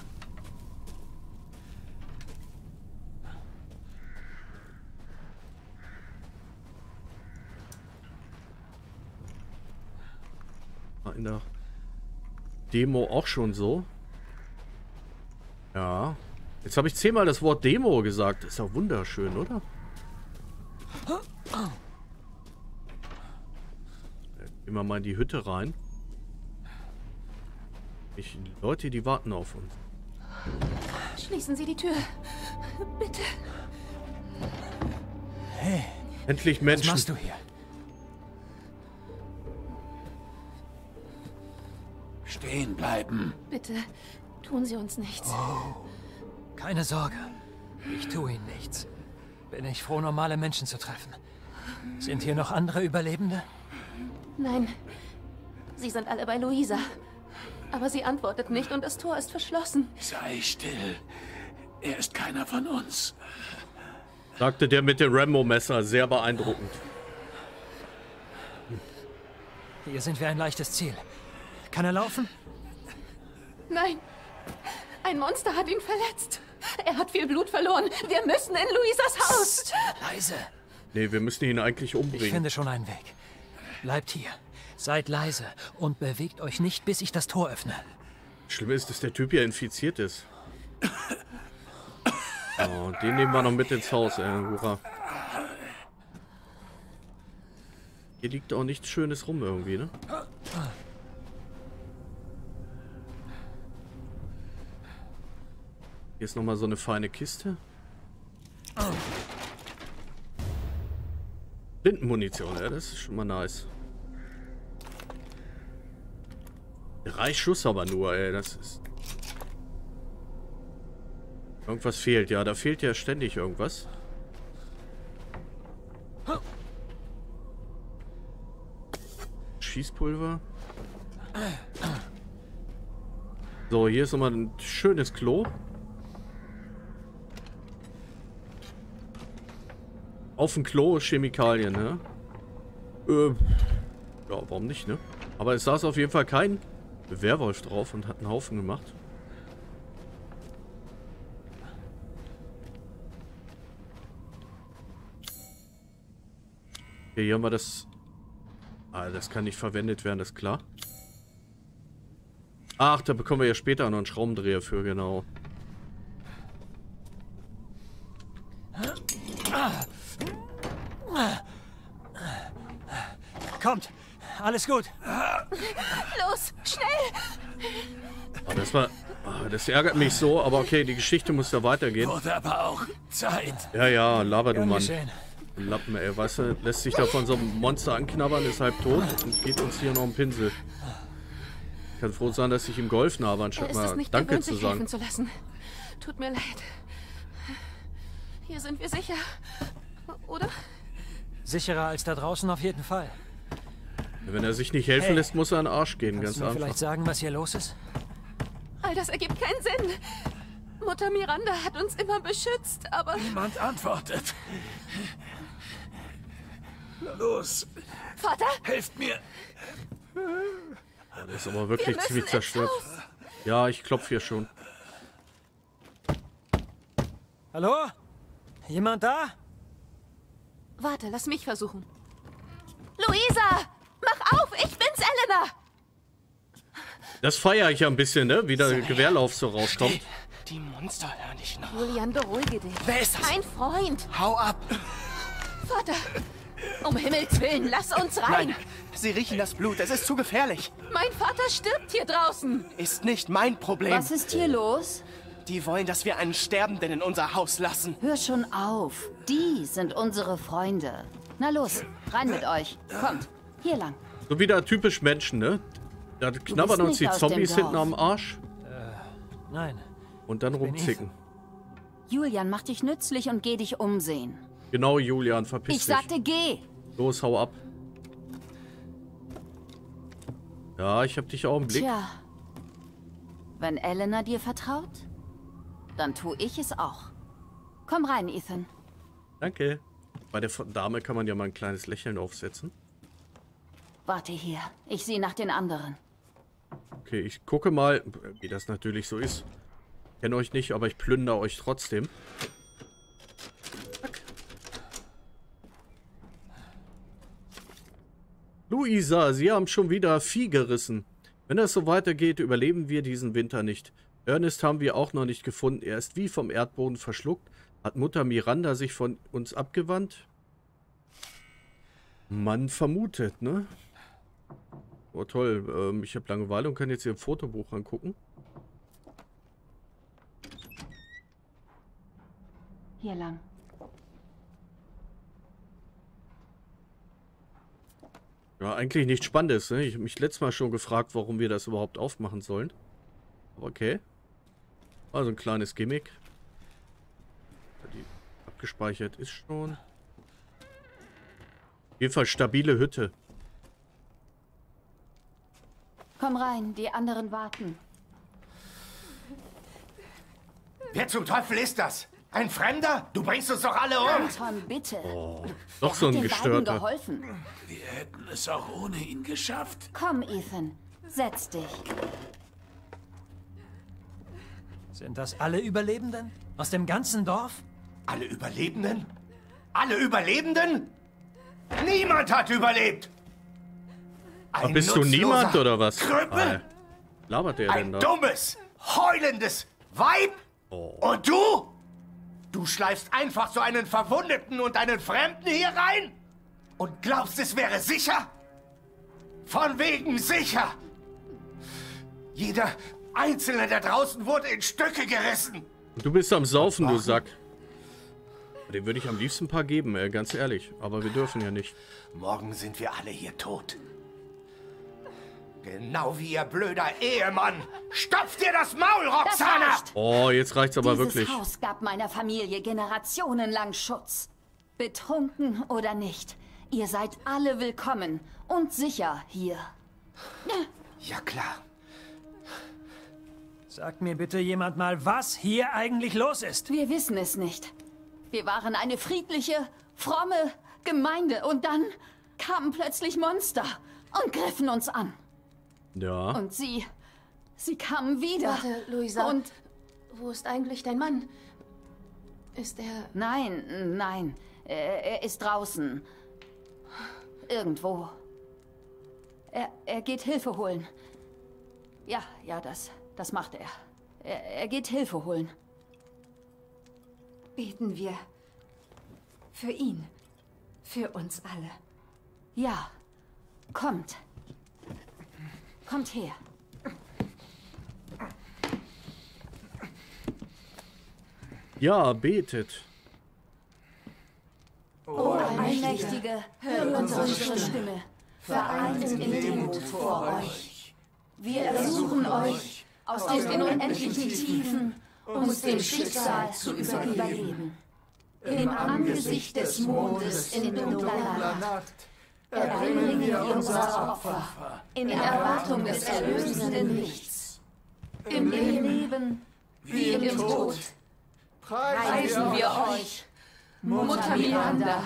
War in der Demo auch schon so. Ja. Jetzt habe ich 10-mal das Wort Demo gesagt. Das ist ja wunderschön, oder? Gehen wir mal in die Hütte rein. Die Leute, die warten auf uns. Schließen Sie die Tür. Bitte. Hey. Endlich Menschen. Was machst du hier? Stehen bleiben. Bitte, tun Sie uns nichts. Oh. Keine Sorge. Ich tue Ihnen nichts. Bin ich froh, normale Menschen zu treffen. Sind hier noch andere Überlebende? Nein, Sie sind alle bei Luisa. Aber sie antwortet nicht und das Tor ist verschlossen. Sei still. Er ist keiner von uns. Sagte der mit dem Rambo-Messer. Sehr beeindruckend. Hier sind wir ein leichtes Ziel. Kann er laufen? Nein, ein Monster hat ihn verletzt. Er hat viel Blut verloren. Wir müssen in Luisas Haus. Psst, leise. Nee, wir müssen ihn eigentlich umbringen. Ich finde schon einen Weg. Bleibt hier. Seid leise und bewegt euch nicht, bis ich das Tor öffne. Schlimm ist, dass der Typ hier infiziert ist. Oh, den nehmen wir noch mit ins Haus, hurra. Hier liegt auch nichts Schönes rum irgendwie, ne? Hier ist nochmal so eine feine Kiste. Blindenmunition, ja, das ist schon mal nice. 3 Schuss aber nur, ey, das ist... Irgendwas fehlt, ja, da fehlt ja ständig irgendwas. Schießpulver. So, hier ist nochmal ein schönes Klo. Auf dem Klo Chemikalien, ne? Ja, warum nicht, ne? Aber es saß auf jeden Fall kein Werwolf drauf und hat einen Haufen gemacht. Okay, hier haben wir das... Ah, das kann nicht verwendet werden, das ist klar. Ach, da bekommen wir ja später noch einen Schraubendreher für, genau. Kommt! Alles gut! Los, schnell! Oh, das war... Oh, das ärgert mich so, aber okay, die Geschichte muss ja weitergehen. Wurde aber auch Zeit. Ja, ja, laber du Gern Mann. geschehen. Lappen, ey, weißt du, lässt sich da von so einem Monster anknabbern, ist halb tot und geht uns hier noch einen Pinsel. Ich kann froh sein, dass ich ihm geholfen habe, anstatt ist es mal nicht Danke gewöhnt, zu sich sagen. helfen zu lassen. Tut mir leid. Hier sind wir sicher. Oder? Sicherer als da draußen auf jeden Fall. Wenn er sich nicht helfen Hey. lässt, muss er in den Arsch gehen, Kannst ganz du mir einfach. vielleicht sagen, was hier los ist? All das ergibt keinen Sinn. Mutter Miranda hat uns immer beschützt, aber... Niemand antwortet. Na los, Vater, helft mir. Das ist aber wir wirklich müssen ziemlich ins zerstört. Haus. Ja, ich klopfe hier schon. Hallo? Jemand da? Warte, lass mich versuchen. Luisa, mach auf, ich bin's, Elena. Das feiere ich ja ein bisschen, ne? Wie der Gewehrlauf so rauskommt. Die Monster hören dich noch. Julian, beruhige dich. Wer ist das? Kein Freund. Hau ab. Vater, Um Himmels Willen, lass uns rein! Nein, sie riechen das Blut. Es ist zu gefährlich. Mein Vater stirbt hier draußen! Ist nicht mein Problem. Was ist hier los? Die wollen, dass wir einen Sterbenden in unser Haus lassen. Hör schon auf. Die sind unsere Freunde. Na los, rein mit euch. Kommt, hier lang. So wieder typisch Menschen, ne? Da knabbern uns die Zombies hinten am Arsch. Nein. Und dann rumzicken. Julian, mach dich nützlich und geh dich umsehen. Genau, Julian, verpiss dich. Ich sagte, geh. Los, hau ab. Ja, ich hab dich auch im Blick. Tja, wenn Elena dir vertraut, dann tu ich es auch. Komm rein, Ethan. Danke. Bei der Dame kann man ja mal ein kleines Lächeln aufsetzen. Warte hier. Ich sehe nach den anderen. Okay, ich gucke mal, wie das natürlich so ist. Ich kenne euch nicht, aber ich plündere euch trotzdem. Zack. Luisa, Sie haben schon wieder Vieh gerissen. Wenn es so weitergeht, überleben wir diesen Winter nicht. Ernest haben wir auch noch nicht gefunden. Er ist wie vom Erdboden verschluckt. Hat Mutter Miranda sich von uns abgewandt? Man vermutet, ne? Oh toll, ich habe Langeweile und kann jetzt hier ein Fotobuch angucken. Hier lang. Ja, eigentlich nichts Spannendes, ne? Ich habe mich letztes Mal schon gefragt, warum wir das überhaupt aufmachen sollen. Aber okay. Also ein kleines Gimmick. Die abgespeichert ist schon. Auf jeden Fall stabile Hütte. Komm rein, die anderen warten. Wer zum Teufel ist das? Ein Fremder? Du bringst uns doch alle um! Anton, bitte. Oh, doch so ein Gestörter. Geholfen. Wir hätten es auch ohne ihn geschafft. Komm, Ethan. Setz dich. Sind das alle Überlebenden? Aus dem ganzen Dorf? Alle Überlebenden? Alle Überlebenden? Niemand hat überlebt! Ach, bist du niemand oder was? Krüppel? Labert der denn da? Ein dummes, heulendes Weib? Oh. Und du? Du schleifst einfach so einen Verwundeten und einen Fremden hier rein? Und glaubst, es wäre sicher? Von wegen sicher! Jeder Einzelne da draußen wurde in Stücke gerissen! Du bist am Saufen, du Sack. Den würde ich am liebsten ein paar geben, ganz ehrlich. Aber wir dürfen ja nicht. Morgen sind wir alle hier tot. Genau wie ihr blöder Ehemann. Stopf dir das Maul, Roxana! Oh, jetzt reicht's aber wirklich. Dieses Haus gab meiner Familie generationenlang Schutz. Betrunken oder nicht, ihr seid alle willkommen und sicher hier. Ja, klar. Sagt mir bitte jemand mal, was hier eigentlich los ist. Wir wissen es nicht. Wir waren eine friedliche, fromme Gemeinde und dann kamen plötzlich Monster und griffen uns an. Ja. Und sie kamen wieder. Warte, Luisa. Und wo ist eigentlich dein Mann? Ist er... Nein. Er ist draußen. Irgendwo. Er geht Hilfe holen. Ja, das macht er. Er geht Hilfe holen. Beten wir für ihn. Für uns alle. Ja. Kommt. Kommt her. Ja, betet. O Allmächtige, hör unsere Stimme, vereint in Demut vor euch. Wir ersuchen euch, aus den unendlichen Tiefen uns dem Schicksal zu übergeben. Im Angesicht des Mondes in dunkler Nacht erbringen wir unser Opfer in Erwartung des erlösenden Lichts. Im Leben wie im Tod preisen wir euch, Mutter Miranda.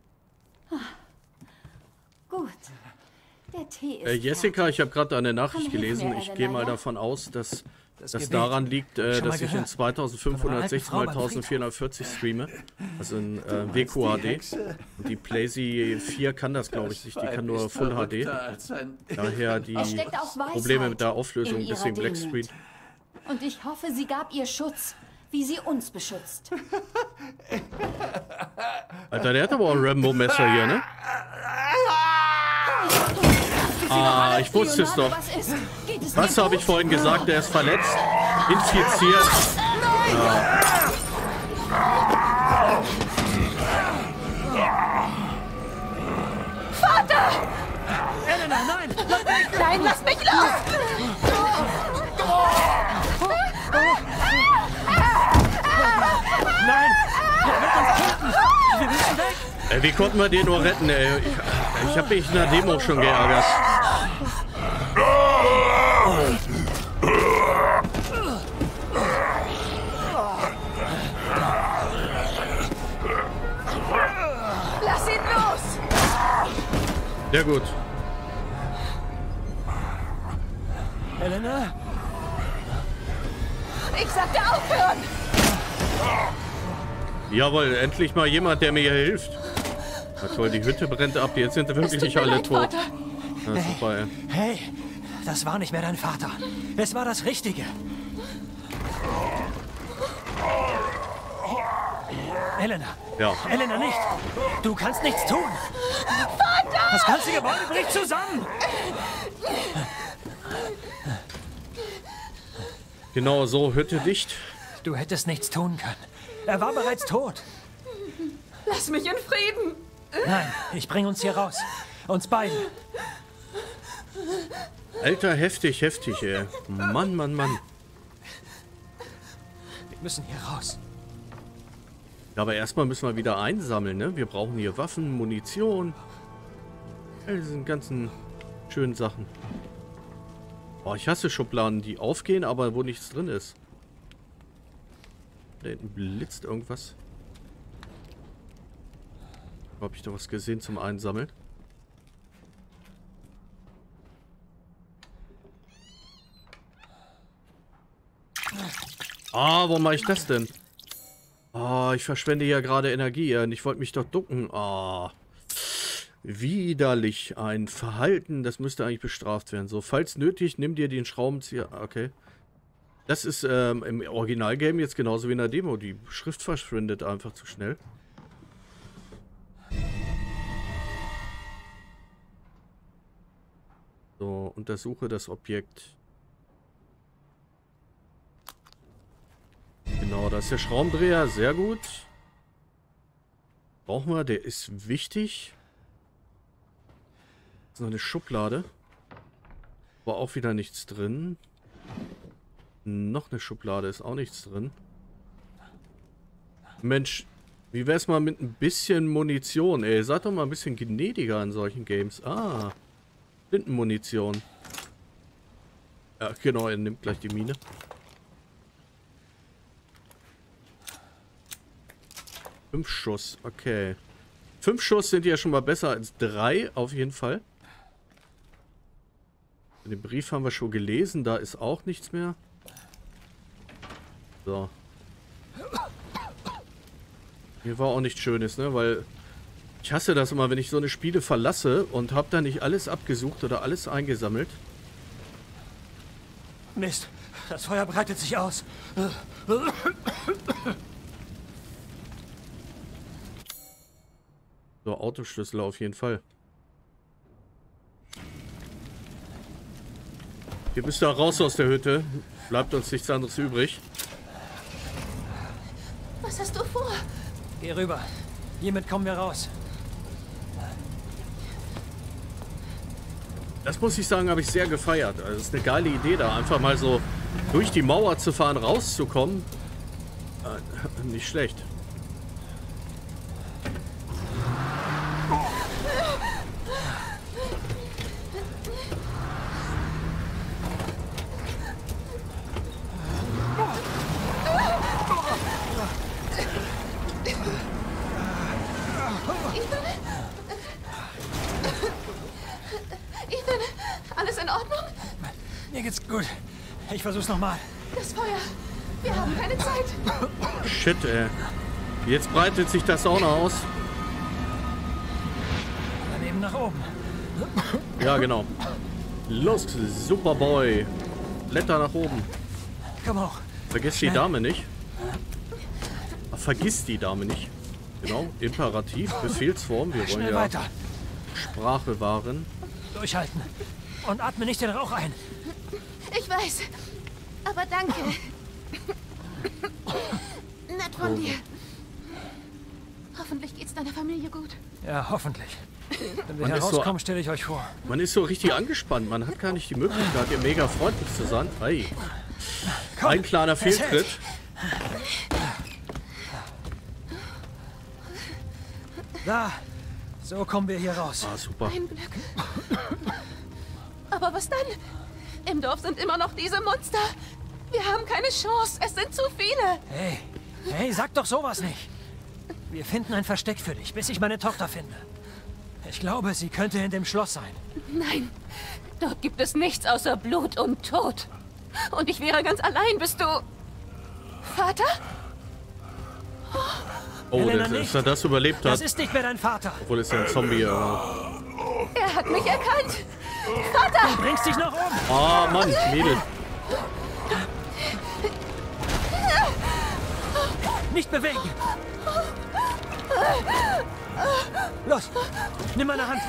Gut. Der Tee ist Jessica, ich habe gerade eine Nachricht Komm, hilf gelesen. mir, Ich gehe mal Elena, ja? davon aus, dass das Gebet. daran liegt, Schon mal dass ich in gehört. 2560 Von einer mal alten Frau beim 1440 streame. Also in WQHD. Und die PlayStation 4 kann das, glaube ich, nicht. Die kann nur Full HD. Daher die Es steckt auch Weisheit Probleme mit der in Auflösung, ihrer deswegen Demut. Blackscreen. Und ich hoffe, sie gab ihr Schutz, wie sie uns beschützt. Alter, der hat aber auch ein Rambo-Messer hier, ne? Ah, ich wusste es doch. Was habe ich vorhin gesagt? Der ist verletzt, infiziert. Ja. Vater! Elena, nein! Nein, lass mich los! Nein! Der wird uns töten! Wir müssen weg! Ey, wie konnten wir den nur retten, ey? Ich habe mich in der Demo schon geärgert. Lass ihn los! Sehr gut. Elena? Ich sagte aufhören! Jawohl, endlich mal jemand, der mir hier hilft. Na toll, die Hütte brennt ab. Jetzt sind wirklich alle tot. Na, super, ey. Hey, das war nicht mehr dein Vater. Es war das Richtige. Elena. Ja. Elena, nicht. Du kannst nichts tun. Vater! Das ganze Gebäude bricht zusammen. Genau so, Hütte dicht. Du hättest nichts tun können. Er war bereits tot. Lass mich in Frieden! Nein, ich bring uns hier raus. Uns beiden. Alter, heftig, heftig, ey. Mann, Mann, Mann. Wir müssen hier raus. Ja, aber erstmal müssen wir wieder einsammeln, ne? Wir brauchen hier Waffen, Munition. All diese ganzen schönen Sachen. Oh, ich hasse Schubladen, die aufgehen, aber wo nichts drin ist. Da hinten blitzt irgendwas. Habe ich da was gesehen zum Einsammeln? Ah, warum mache ich das denn? Ah, ich verschwende ja gerade Energie. Ich wollte mich doch ducken. Ah. Widerlich. Ein Verhalten, das müsste eigentlich bestraft werden. So, falls nötig, nimm dir den Schraubenzieher. Okay. Das ist im Originalgame jetzt genauso wie in der Demo. Die Schrift verschwindet einfach zu schnell. So, untersuche das Objekt. Genau, da ist der Schraubendreher. Sehr gut. Brauchen wir, der ist wichtig. Das ist noch eine Schublade. War auch wieder nichts drin. Noch eine Schublade, ist auch nichts drin. Mensch, wie wär's mal mit ein bisschen Munition, ey? Seid doch mal ein bisschen gnädiger in solchen Games. Ah, Blindenmunition. Ja, genau, er nimmt gleich die Mine. Fünf Schuss, okay. 5 Schuss sind ja schon mal besser als 3, auf jeden Fall. Den Brief haben wir schon gelesen, da ist auch nichts mehr. So. Hier war auch nichts Schönes, ne? Weil ich hasse das immer, wenn ich so eine Spiele verlasse und habe da nicht alles abgesucht oder alles eingesammelt. Mist, das Feuer breitet sich aus. So, Autoschlüssel auf jeden Fall. Wir müssen da raus aus der Hütte. Bleibt uns nichts anderes übrig. Was hast du vor? Geh rüber. Hiermit kommen wir raus. Das muss ich sagen, habe ich sehr gefeiert. Also, das ist eine geile Idee, da einfach mal so durch die Mauer zu fahren, rauszukommen. Nicht schlecht. Ethan, alles in Ordnung? Mir geht's gut. Ich versuch's nochmal. Das Feuer. Wir haben keine Zeit. Shit, ey. Jetzt breitet sich das auch noch aus. Daneben nach oben. Ja, genau. Los, Superboy. Blätter nach oben. Komm hoch. Vergiss die Dame nicht. Vergiss die Dame nicht. Genau, Imperativ, Befehlsform. Wir wollen Schnell ja weiter. Sprache wahren. Durchhalten. Und atme nicht den Rauch ein. Ich weiß. Aber danke. Nett von dir. Hoffentlich geht's deiner Familie gut. Ja, hoffentlich. Wenn wir Man ist herauskommen, stelle ich euch vor. Man ist so richtig angespannt. Man hat gar nicht die Möglichkeit, hier mega freundlich zu sein. Hey. Komm, Ein kleiner Fehltritt. Da, so kommen wir hier raus. Ah, super. Ein Glück. Aber was dann? Im Dorf sind immer noch diese Monster. Wir haben keine Chance. Es sind zu viele. Hey, sag doch sowas nicht. Wir finden ein Versteck für dich, bis ich meine Tochter finde. Ich glaube, sie könnte in dem Schloss sein. Nein, dort gibt es nichts außer Blut und Tod. Und ich wäre ganz allein, bist du... Vater? Oh, Helena, dass er das überlebt hat. Das ist nicht mehr dein Vater. Obwohl es ja ein Zombie Er hat mich erkannt. Vater! Du bringst dich noch um. Ah, Mann, Mädel. Nicht bewegen. Los, nimm meine Hand.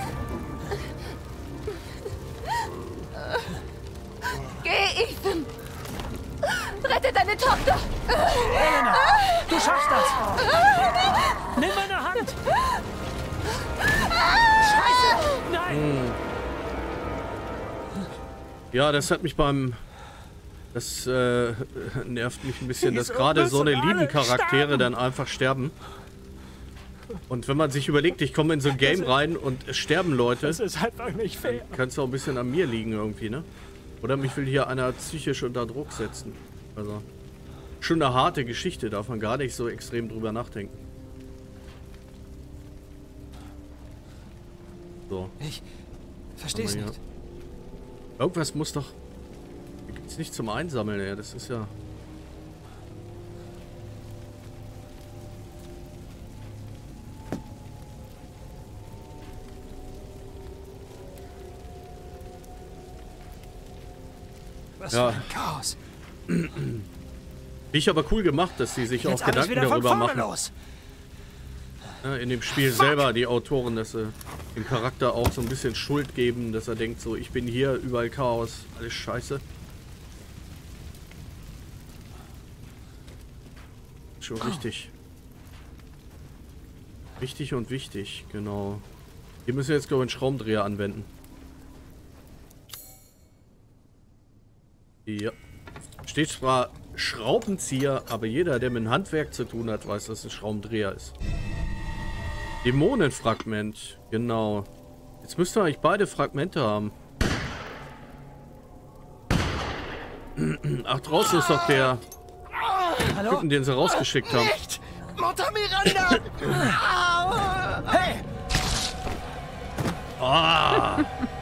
Geh, Ethan. Rette deine Tochter. Helena, du schaffst das. Nimm meine Hand. Scheiße. Nein. Ja, das hat mich Das nervt mich ein bisschen, dass Wieso gerade so eine müssen alle lieben Charaktere sterben? dann einfach sterben. Und wenn man sich überlegt, ich komme in so ein Game rein und es sterben Leute, Das ist einfach nicht fair. kann es auch ein bisschen an mir liegen irgendwie, ne? Oder mich will hier einer psychisch unter Druck setzen. Also, schon eine harte Geschichte, darf man gar nicht so extrem drüber nachdenken. So. Ich versteh's Aber ja. nicht. Irgendwas muss doch... Hier gibt's nicht zum Einsammeln, ey. Das ist ja... Was Ja. für ein Chaos. Ich aber cool gemacht, dass sie sich Jetzt auch alles Gedanken wieder von darüber vorne machen. los. Ja, in dem Spiel selber, die Autoren, dass sie dem Charakter auch so ein bisschen Schuld geben, dass er denkt so, ich bin hier, überall Chaos, alles scheiße. Schon richtig. Richtig und wichtig, genau. Hier müssen wir jetzt, glaube ich, einen Schraubendreher anwenden. Ja. Steht zwar Schraubenzieher, aber jeder, der mit dem Handwerk zu tun hat, weiß, dass es ein Schraubendreher ist. Dämonenfragment, genau. Jetzt müsst ihr eigentlich beide Fragmente haben. Ach, draußen ist doch der Typen, den sie rausgeschickt haben. Nicht! Mutter Miranda! Hey! Ah!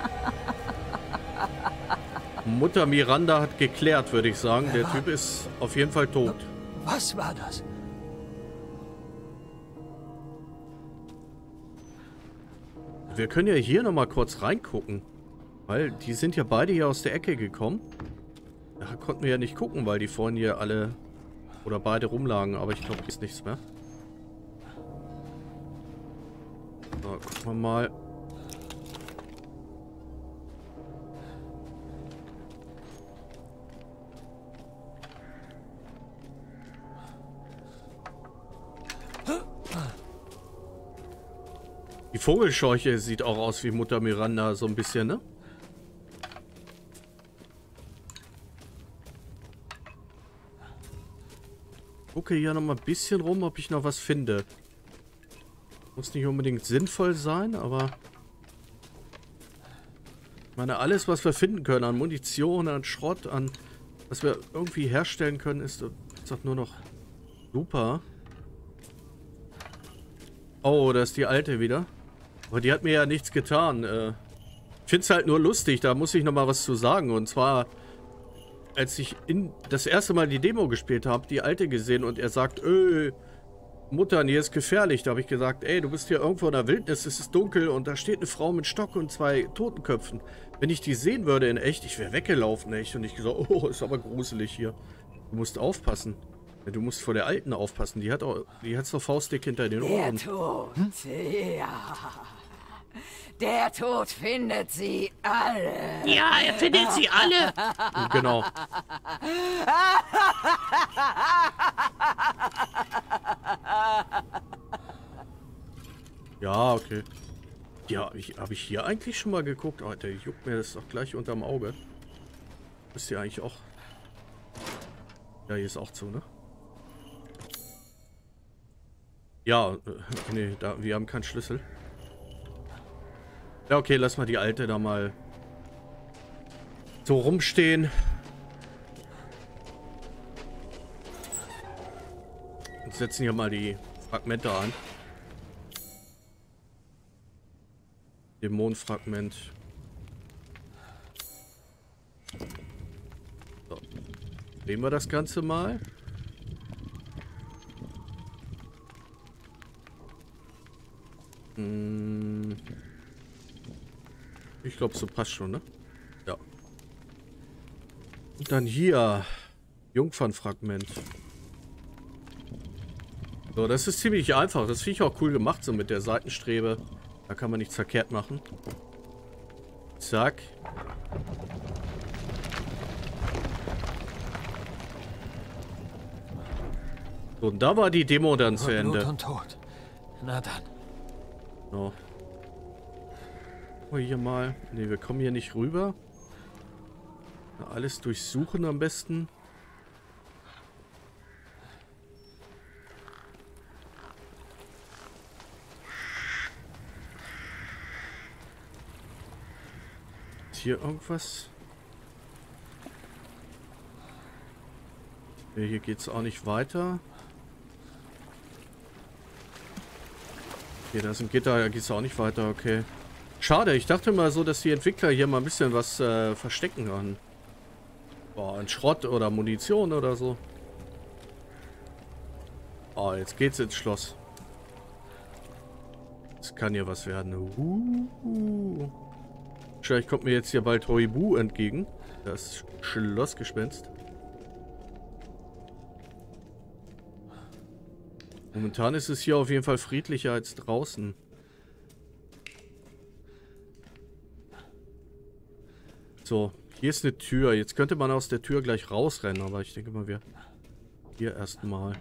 Mutter Miranda hat geklärt, würde ich sagen. Der Typ ist auf jeden Fall tot. Was war das? Wir können ja hier nochmal kurz reingucken. Weil die sind ja beide hier aus der Ecke gekommen. Da konnten wir ja nicht gucken, weil die vorhin hier alle oder beide rumlagen. Aber ich glaube, hier ist nichts mehr. So, gucken wir mal. Die Vogelscheuche sieht auch aus wie Mutter Miranda, so ein bisschen, ne? Gucke hier noch mal ein bisschen rum, ob ich noch was finde. Muss nicht unbedingt sinnvoll sein, aber... Ich meine, alles, was wir finden können an Munition, an Schrott, an... was wir irgendwie herstellen können, ist doch nur noch super. Oh, da ist die Alte wieder. Aber die hat mir ja nichts getan. Ich finde es halt nur lustig, da muss ich noch mal was zu sagen. Und zwar, als ich das erste Mal die Demo gespielt habe, die Alte gesehen und er sagt, Mutter, hier ist gefährlich. Da habe ich gesagt, ey, du bist hier irgendwo in der Wildnis, es ist dunkel und da steht eine Frau mit Stock und 2 Totenköpfen. Wenn ich die sehen würde in echt, ich wäre weggelaufen, echt. Und ich gesagt, oh, ist aber gruselig hier. Du musst aufpassen. Ja, du musst vor der Alten aufpassen. Die hat's doch faustdick hinter den Ohren. Der Tod, ja. Der Tod findet sie alle. Ja, er findet sie alle. Genau. Ja, okay. Ja, hab ich hier eigentlich schon mal geguckt? Alter, juckt mir das doch gleich unterm Auge. Ist hier eigentlich auch... Ja, hier ist auch zu, ne? Ja, nee, wir haben keinen Schlüssel. Ja, okay, lass mal die Alte da mal so rumstehen. Und setzen hier mal die Fragmente an. Dämonenfragment. So. Drehen wir das Ganze mal. Ich glaube, so passt schon, ne? Ja. Und dann hier. Jungfernfragment. So, das ist ziemlich einfach. Das finde ich auch cool gemacht, so mit der Seitenstrebe. Da kann man nichts verkehrt machen. Zack. So, und da war die Demo dann zu Ende. Blut und Tod. Na dann. So. Hier mal. Ne, wir kommen hier nicht rüber. Na, alles durchsuchen am besten. Ist hier irgendwas? Ne, hier geht's auch nicht weiter. Okay, da ist ein Gitter, da geht's auch nicht weiter, okay. Schade, ich dachte mal so, dass die Entwickler hier mal ein bisschen was verstecken an. Boah, an Schrott oder Munition oder so. Oh, jetzt geht's ins Schloss. Das kann hier was werden. Wahrscheinlich kommt mir jetzt hier bald Huibu entgegen. Das Schlossgespenst. Momentan ist es hier auf jeden Fall friedlicher als draußen. So, hier ist eine Tür. Jetzt könnte man aus der Tür gleich rausrennen, aber ich denke mal, wir hier erstmal.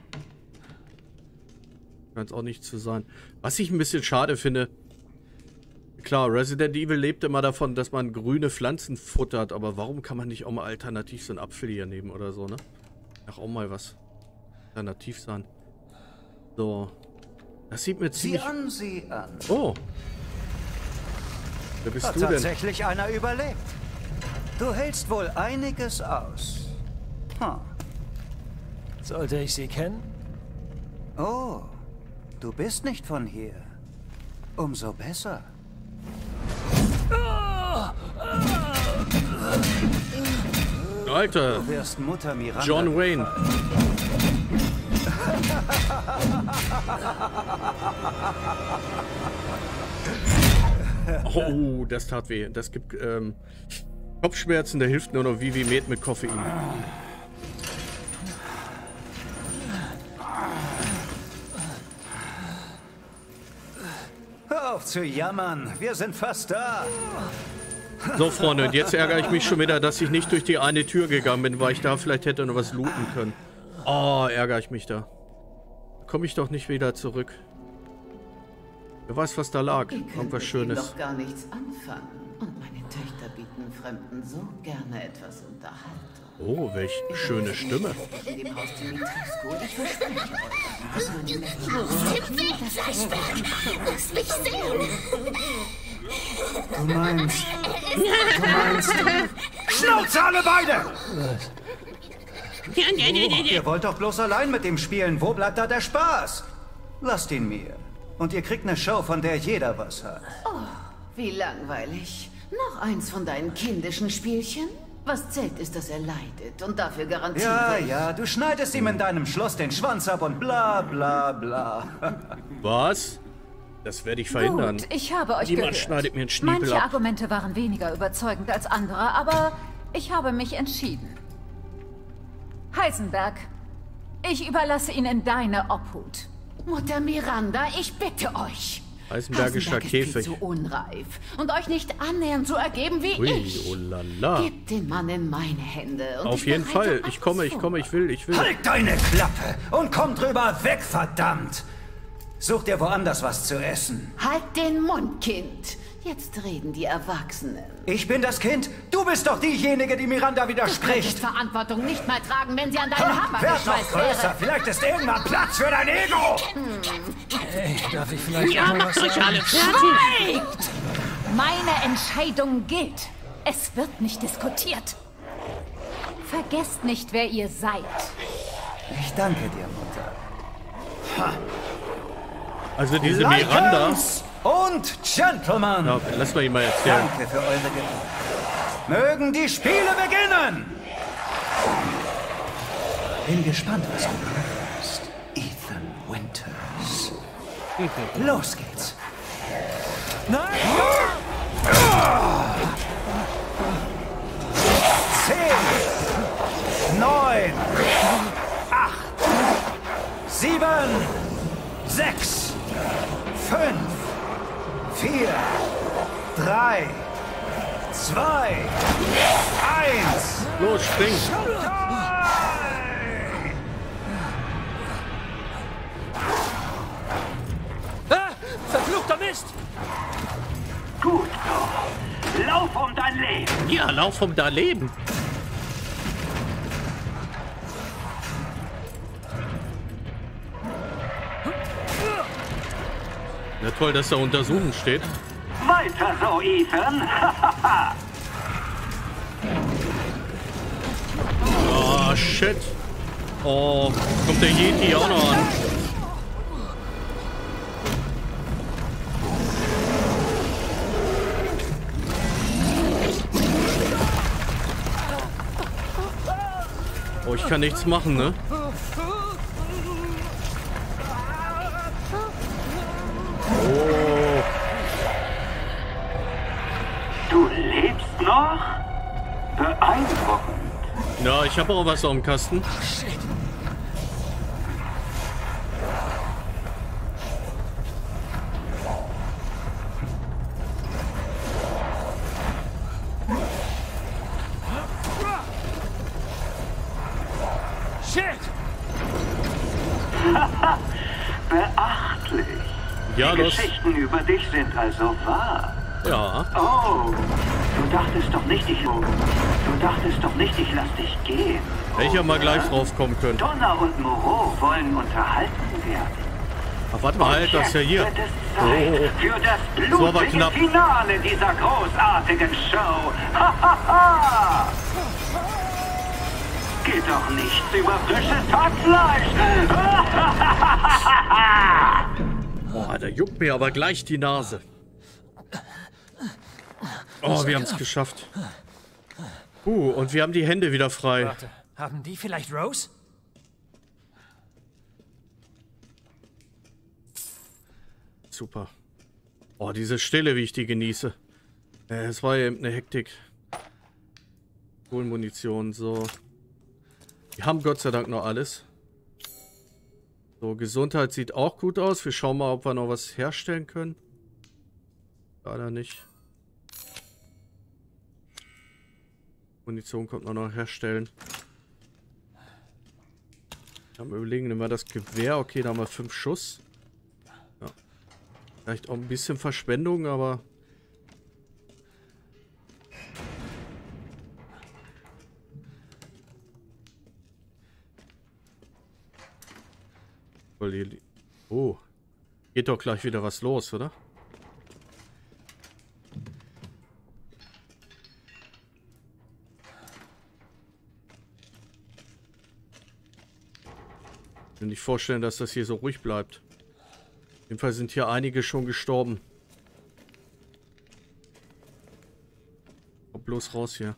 Kann es auch nicht zu sein. Was ich ein bisschen schade finde. Klar, Resident Evil lebt immer davon, dass man grüne Pflanzen futtert, aber warum kann man nicht auch mal alternativ so einen Apfel hier nehmen oder so, ne? Ach, auch mal was alternativ sein. So. Das sieht mir ziemlich... Sieh an. Oh. Wer bist du denn? Tatsächlich einer überlebt. Du hältst wohl einiges aus. Sollte ich sie kennen? Oh, du bist nicht von hier. Umso besser. Alter. Du wirst Mutter Miranda. John Wayne. Oh, das tat weh. Das gibt Kopfschmerzen, der hilft nur noch Vivimet mit Koffein. Hör auf zu jammern, wir sind fast da. So, Freunde, und jetzt ärgere ich mich schon wieder, dass ich nicht durch die eine Tür gegangen bin, weil ich da vielleicht hätte noch was looten können. Oh, ärgere ich mich da. Komme ich doch nicht wieder zurück. Wer weiß, was da lag. Irgendwas Schönes. Ich kann doch gar nichts anfangen. Und meine Töchter bieten Fremden so gerne etwas Unterhaltung. Oh, welch schöne Stimme. Ich verspreche euch. Nimm weg, Fleischberg! Lass mich sehen! Du meinst... Schnauze alle beide! Ihr wollt doch bloß allein mit dem spielen. Wo bleibt da der Spaß? Lasst ihn mir. Und ihr kriegt eine Show, von der jeder was hat. Oh, wie langweilig. Noch eins von deinen kindischen Spielchen? Was zählt ist, dass er leidet und dafür garantiert. Ja, du schneidest ihm in deinem Schloss den Schwanz ab und bla bla bla. Was? Das werde ich verhindern. Gut, ich habe euch Niemand gehört. schneidet mir einen Schniepel Manche ab. Argumente waren weniger überzeugend als andere, aber ich habe mich entschieden. Heisenberg, Ich überlasse ihn in deine Obhut. Mutter Miranda, ich bitte euch. Eisenbergischer Heisenberg ist Käfig. viel zu unreif und euch nicht annähernd so ergeben wie Ui, ich. oh lala. Gebt den Mann in meine Hände. Und Auf jeden Fall. Ich komme, ich will. Halt deine Klappe und komm drüber weg, verdammt! Such dir woanders was zu essen. Halt den Mund, Kind. Jetzt reden die Erwachsenen. Ich bin das Kind. Du bist doch diejenige, die Miranda Du könntest widerspricht. Verantwortung nicht mal tragen, wenn sie an deinen Hammer Werd noch geschweißt größer. wäre. Vielleicht ist irgendwann Platz für dein Ego. Hey, darf ich vielleicht Ja, noch mal macht was euch sagen? alle Schweigt! Meine Entscheidung gilt. Es wird nicht diskutiert. Vergesst nicht, wer ihr seid. Ich danke dir, Mutter. Also diese Miranda. Lycans und Gentlemen. Ja, lass mal ihn mal erzählen. Danke für eure Geduld. Mögen die Spiele beginnen! Bin gespannt, was du machst, Ethan Winters. Los geht's. Nein! 10, 9, 8, 7, 6, 5, 4, 3, 2, 1. Los, spring. Ah, verfluchter Mist! Gut so. Lauf um dein Leben. Ja, lauf um dein Leben. Na toll, dass da Untersuchung steht. Weiter so, Ethan. Oh, shit. Oh, kommt der Yeti auch noch an. Oh, ich kann nichts machen, ne? Oh. Du lebst noch? Beeindruckend. Ja, ich habe auch was auf dem Kasten. Shit! Beachtlich. Ja, Die los. Geschichten über dich sind also wahr. Ja. Oh, du dachtest doch nicht, ich lass dich gehen. Hätte ich ja mal gleich drauf kommen können. Donna und Moreau wollen unterhalten werden. Ach, warte mal, halt, das ist ja hier. Wird es Zeit für das Das war aber blutige knapp. Finale dieser großartigen Show. Hahaha! Geht doch nichts über frisches Hackfleisch. Boah, da juckt mir aber gleich die Nase. Oh, wir haben es geschafft. Und wir haben die Hände wieder frei. Warte, haben die vielleicht Rose? Super. Oh, diese Stille, wie ich die genieße. Es war eben eine Hektik. Kohlenmunition, so. Wir haben Gott sei Dank noch alles. So, Gesundheit sieht auch gut aus. Wir schauen mal, ob wir noch was herstellen können. Leider nicht. Munition kommt noch herstellen. Am Überlegen, nehmen wir das Gewehr. Okay, da haben wir 5 Schuss. Ja. Vielleicht auch ein bisschen Verschwendung, aber... Oh. Geht doch gleich wieder was los, oder? Ich kann mir nicht vorstellen, dass das hier so ruhig bleibt. Auf jeden Fall sind hier einige schon gestorben. Komm bloß raus hier.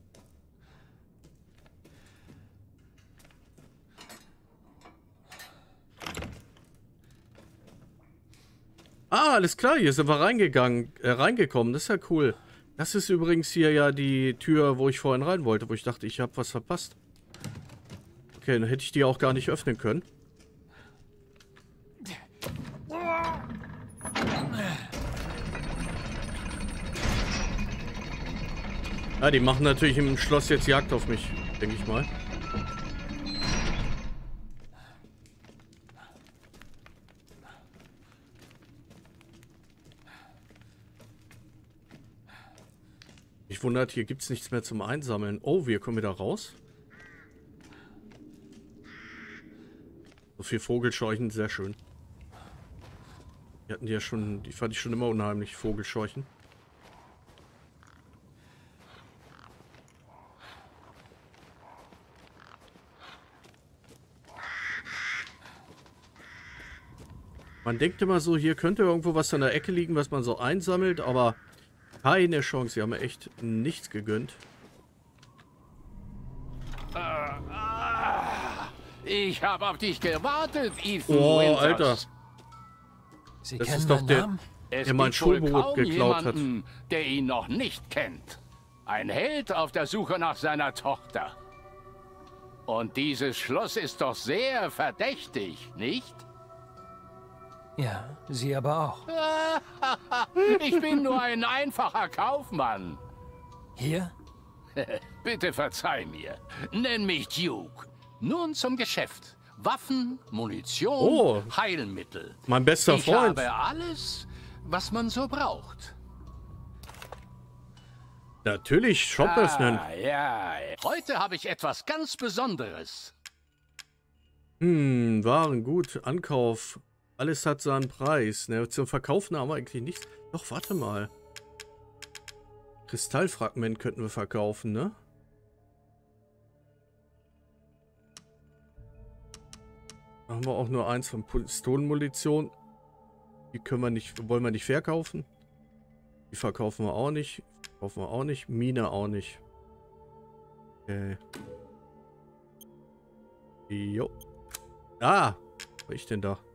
Ah, alles klar, hier sind wir reingekommen. Das ist ja cool. Das ist übrigens hier ja die Tür, wo ich vorhin rein wollte, wo ich dachte, ich habe was verpasst. Okay, dann hätte ich die auch gar nicht öffnen können. Ja, die machen natürlich im Schloss jetzt Jagd auf mich, denke ich mal. Mich wundert, hier gibt es nichts mehr zum Einsammeln. Oh, wir kommen wieder raus. So viel Vogelscheuchen, sehr schön. Die hatten die ja schon, die fand ich schon immer unheimlich, Vogelscheuchen. Man denkt immer so, hier könnte irgendwo was an der Ecke liegen, was man so einsammelt, aber keine Chance. Sie haben mir echt nichts gegönnt. Ich habe auf dich gewartet, Ethan Oh, Winters. Alter. Sie Das kennen ist doch meinen der, Namen? Es der mein gibt wohl Schulbrot kaum geklaut hat. jemanden, der ihn noch nicht kennt. Ein Held auf der Suche nach seiner Tochter. Und dieses Schloss ist doch sehr verdächtig, nicht? Ja, Sie aber auch. Ich bin nur ein einfacher Kaufmann. Hier? Bitte verzeih mir. Nenn mich Duke. Nun zum Geschäft. Waffen, Munition, Oh. Heilmittel. Mein bester Ich Freund. habe alles, was man so braucht. Natürlich, Shop öffnen. Ja. Heute habe ich etwas ganz Besonderes. Waren gut. Ankauf. Alles hat seinen Preis. Ne, zum Verkaufen haben wir eigentlich nichts. Doch, warte mal. Kristallfragment könnten wir verkaufen, ne? Da haben wir auch nur eins von Pistolenmunition. Die können wir nicht, wollen wir nicht verkaufen. Die verkaufen wir auch nicht. Verkaufen wir auch nicht. Mine auch nicht. Okay. Jo. Ah! Was war ich denn da?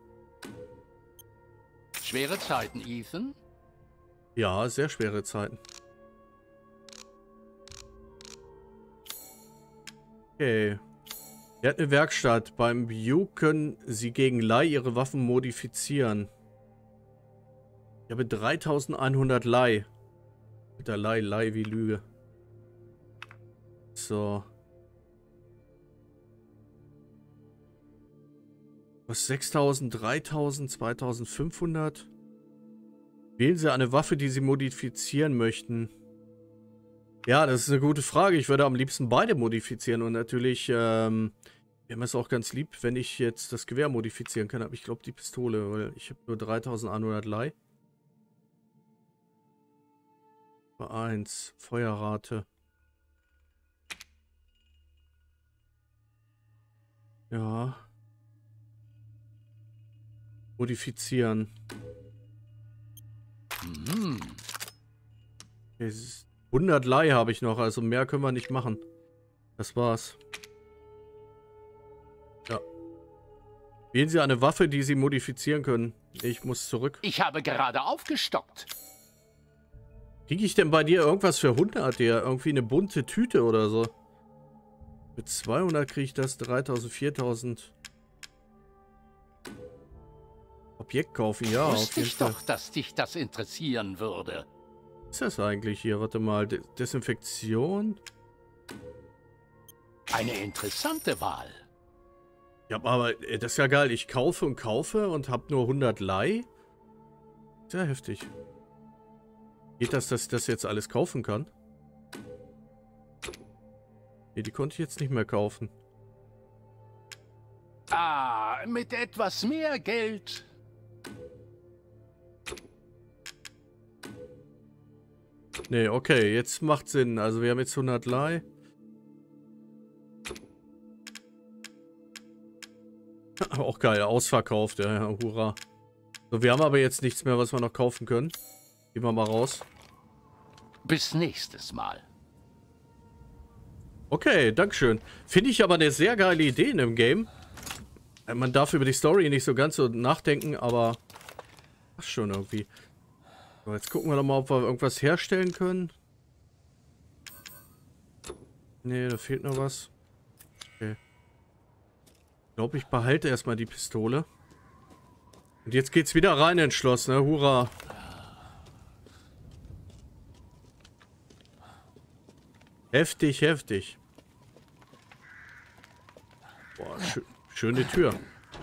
Schwere Zeiten, Ethan? Ja, sehr schwere Zeiten. Okay. Er hat eine Werkstatt. Beim Duke können Sie gegen Leih Ihre Waffen modifizieren. Ich habe 3100 Leih. Mit der Leih wie Lüge. So. Was? 6000, 3000, 2500? Wählen Sie eine Waffe, die Sie modifizieren möchten. Ja, das ist eine gute Frage. Ich würde am liebsten beide modifizieren. Und natürlich, wäre mir es auch ganz lieb, wenn ich jetzt das Gewehr modifizieren kann. Aber ich glaube die Pistole, weil ich habe nur 3100 Leih. 1, Feuerrate. Ja. Modifizieren. Okay, 100 Leih habe ich noch, also mehr können wir nicht machen. Das war's. Ja. Wählen Sie eine Waffe, die Sie modifizieren können. Ich muss zurück. Ich habe gerade aufgestockt. Kriege ich denn bei dir irgendwas für 100? Der irgendwie eine bunte Tüte oder so? Mit 200 kriege ich das, 3000, 4000. Objekt kaufen, ja, auf jeden Fall. Doch, dass dich das interessieren würde. Was ist das eigentlich hier? Warte mal, Desinfektion? Eine interessante Wahl. Ja, aber das ist ja geil. Ich kaufe und habe nur 100 Leih. Sehr heftig. Geht das, dass ich das jetzt alles kaufen kann? Nee, die konnte ich jetzt nicht mehr kaufen. Ah, mit etwas mehr Geld. Nee, okay, jetzt macht Sinn. Also wir haben jetzt 100 Leih. Auch geil, ausverkauft, ja, hurra. So, wir haben aber jetzt nichts mehr, was wir noch kaufen können. Gehen wir mal raus. Bis nächstes Mal. Okay, dankeschön. Finde ich aber eine sehr geile Idee in dem Game. Man darf über die Story nicht so ganz so nachdenken, aber das schon irgendwie. So, jetzt gucken wir doch mal, ob wir irgendwas herstellen können. Nee, da fehlt noch was. Okay. glaube, ich behalte erstmal die Pistole. Und jetzt geht's wieder rein ins Schloss, ne? Hurra. Heftig, heftig. Boah, schöne Tür.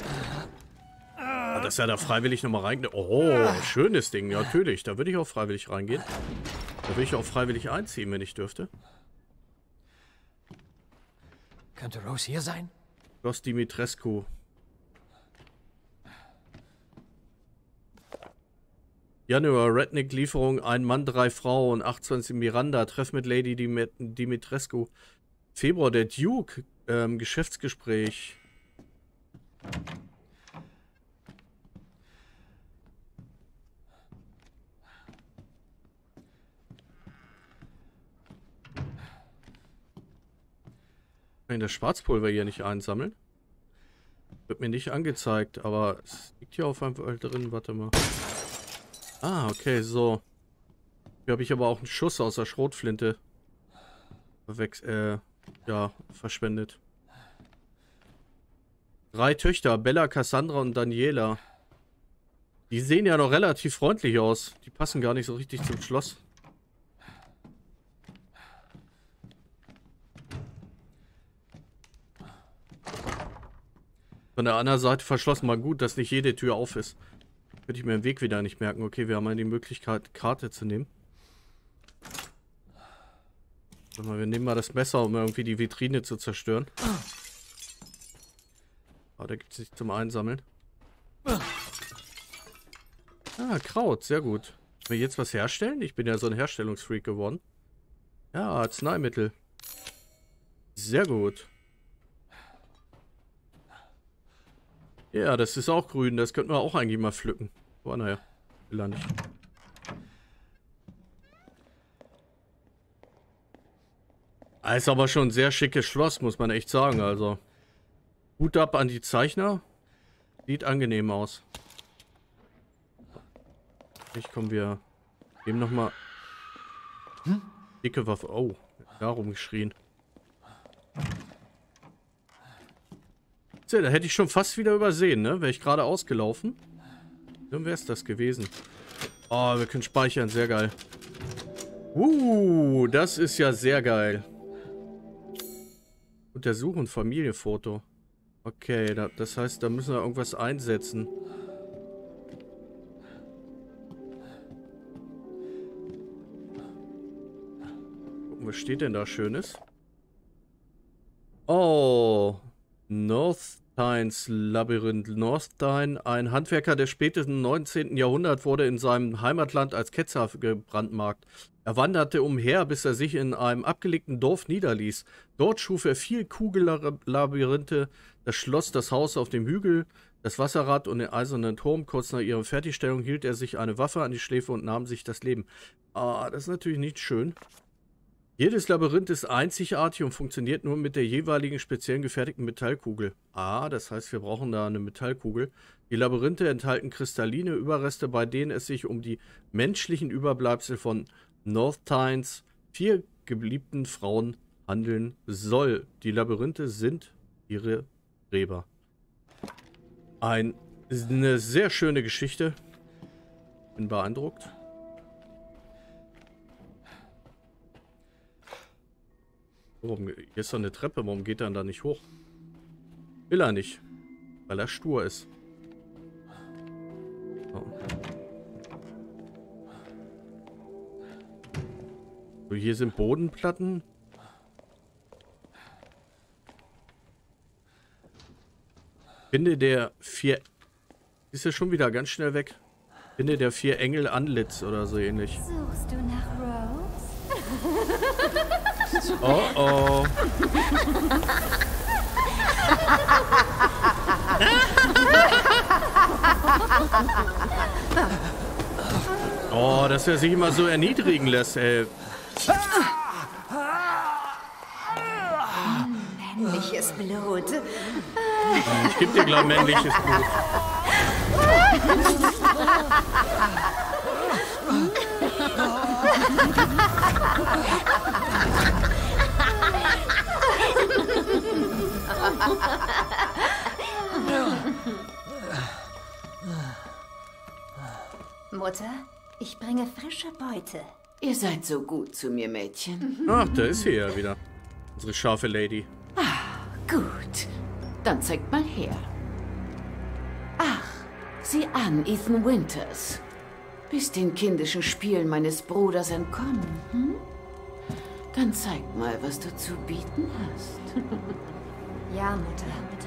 Ah, dass er da freiwillig nochmal reingeht. Oh, schönes Ding, ja, natürlich. Da würde ich auch freiwillig reingehen. Da würde ich auch freiwillig einziehen, wenn ich dürfte. Könnte Rose hier sein? Schloss Dimitrescu. Januar, Redneck-Lieferung, ein Mann, 3 Frauen, 28 Miranda, Treff mit Lady Dimitrescu. Februar, der Duke, Geschäftsgespräch. Kann ich das Schwarzpulver hier nicht einsammeln? Wird mir nicht angezeigt, aber es liegt hier auf jeden Fall drin. Warte mal. Ah, okay, so. Hier habe ich aber auch einen Schuss aus der Schrotflinte. Ja, verschwendet. 3 Töchter, Bella, Cassandra und Daniela. Die sehen ja noch relativ freundlich aus. Die passen gar nicht so richtig zum Schloss. Von der anderen Seite verschlossen. Mal gut, dass nicht jede Tür auf ist. Könnte ich mir den Weg wieder nicht merken. Okay, wir haben ja die Möglichkeit, Karte zu nehmen. Warte mal, wir nehmen mal das Messer, um irgendwie die Vitrine zu zerstören. Oh, da gibt es nichts zum Einsammeln. Ah, Kraut, sehr gut. Können wir jetzt was herstellen? Ich bin ja so ein Herstellungsfreak geworden. Ja, Arzneimittel. Sehr gut. Ja, das ist auch grün. Das könnten wir auch eigentlich mal pflücken. Oh, naja. Will er nicht. Ist aber schon ein sehr schickes Schloss, muss man echt sagen. Also, Hut ab an die Zeichner. Sieht angenehm aus. Ich komme wir eben nochmal. Dicke Waffe. Oh, darum geschrien. Da hätte ich schon fast wieder übersehen, ne? Wäre ich gerade ausgelaufen. Dann wäre es das gewesen. Oh, wir können speichern. Sehr geil. Das ist ja sehr geil. Untersuchen Familienfoto. Okay, das heißt, da müssen wir irgendwas einsetzen. Gucken, was steht denn da Schönes? Oh, Northtynes Labyrinth. Northtyne, ein Handwerker des späten 19. Jahrhunderts, wurde in seinem Heimatland als Ketzer gebrandmarkt. Er wanderte umher, bis er sich in einem abgelegten Dorf niederließ. Dort schuf er 4 Kugellabyrinthe, das Schloss, das Haus auf dem Hügel, das Wasserrad und den eisernen Turm. Kurz nach ihrer Fertigstellung hielt er sich eine Waffe an die Schläfe und nahm sich das Leben. Ah, das ist natürlich nicht schön. Jedes Labyrinth ist einzigartig und funktioniert nur mit der jeweiligen speziellen gefertigten Metallkugel. Ah, das heißt, wir brauchen da eine Metallkugel. Die Labyrinthe enthalten kristalline Überreste, bei denen es sich um die menschlichen Überbleibsel von Northtynes 4 geliebten Frauen handeln soll. Die Labyrinthe sind ihre Gräber. Eine sehr schöne Geschichte. Bin beeindruckt. Warum? Hier ist doch eine Treppe. Warum geht er da nicht hoch? Will er nicht. Weil er stur ist. Oh. So, hier sind Bodenplatten. Finde der 4... Ist ja schon wieder ganz schnell weg. Finde der 4 Engel Antlitz oder so ähnlich. Suchst du nach Rose? Oh oh. Oh, dass er sich immer so erniedrigen lässt, ey. Männliches Blut. Ich geb dir gleich männliches Blut. Mutter, ich bringe frische Beute. Ihr seid so gut zu mir, Mädchen. Ach, da ist sie ja wieder. Unsere scharfe Lady. Gut. Dann zeigt mal her. Ach, sieh an, Ethan Winters. Bist den kindischen Spielen meines Bruders entkommen, hm? Dann zeig mal, was du zu bieten hast. Ja, Mutter.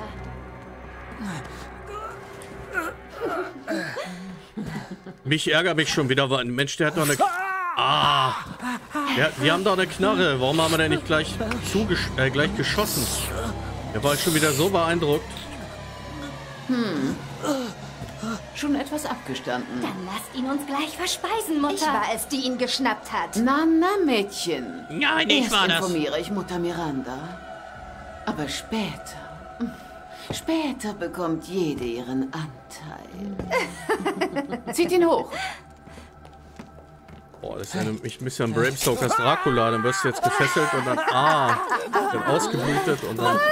Mich ärgert mich schon wieder, weil ein Mensch, der hat doch eine... Ah! Die haben doch eine Knarre. Warum haben wir denn nicht gleich geschossen? Der war schon wieder so beeindruckt. Schon etwas abgestanden. Dann lasst ihn uns gleich verspeisen, Mutter. Ich war es, die ihn geschnappt hat. Na, Mädchen. Nein, ich war das. Erst informiere ich Mutter Miranda. Aber später bekommt jede ihren Anteil. Zieht ihn hoch. Boah, das erinnert mich ein bisschen an Bram Stokers Dracula. Dann wirst du jetzt gefesselt und dann, dann ausgeblutet und dann...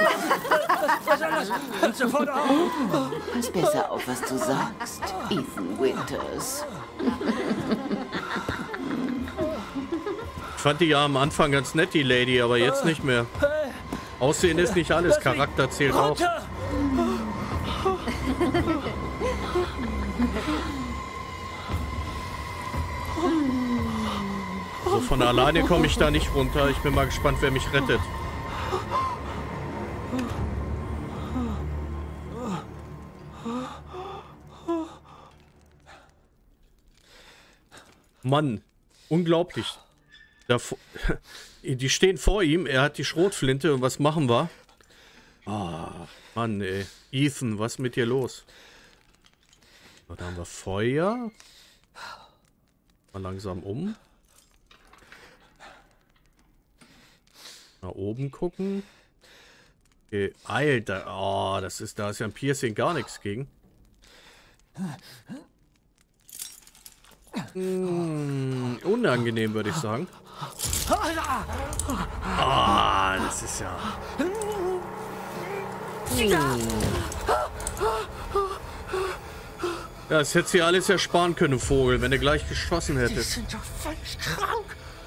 Pass besser auf, was du sagst, Ethan Winters. Ich fand die ja am Anfang ganz nett, die Lady, aber jetzt nicht mehr. Aussehen ist nicht alles, Charakter zählt auch. So von alleine komme ich da nicht runter. Ich bin mal gespannt, wer mich rettet. Mann, unglaublich. Die stehen vor ihm, er hat die Schrotflinte und was machen wir? Ah, Mann, ey. Ethan, was ist mit dir los? So, da haben wir Feuer. Mal langsam um. Nach oben gucken. Okay, Alter, da ist ja ein Piercing gar nichts gegen. Unangenehm, würde ich sagen. Das ist ja... Ja, das hättest du ja alles ersparen können, Vogel, wenn du gleich geschossen hättest. Die sind doch völlig krank.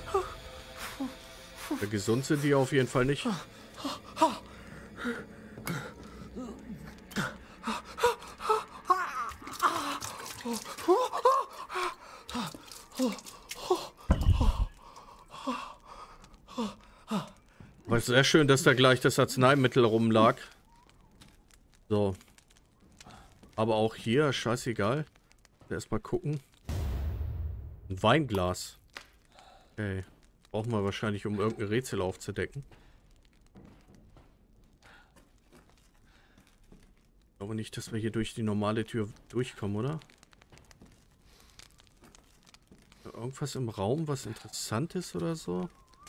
Ja, gesund sind die auf jeden Fall nicht. War sehr schön, dass da gleich das Arzneimittel rumlag. So. Aber auch hier, scheißegal. Erstmal gucken. Ein Weinglas. Okay. Brauchen wir wahrscheinlich, um irgendein Rätsel aufzudecken. Ich glaube nicht, dass wir hier durch die normale Tür durchkommen, oder? Irgendwas im Raum, was interessant ist oder so?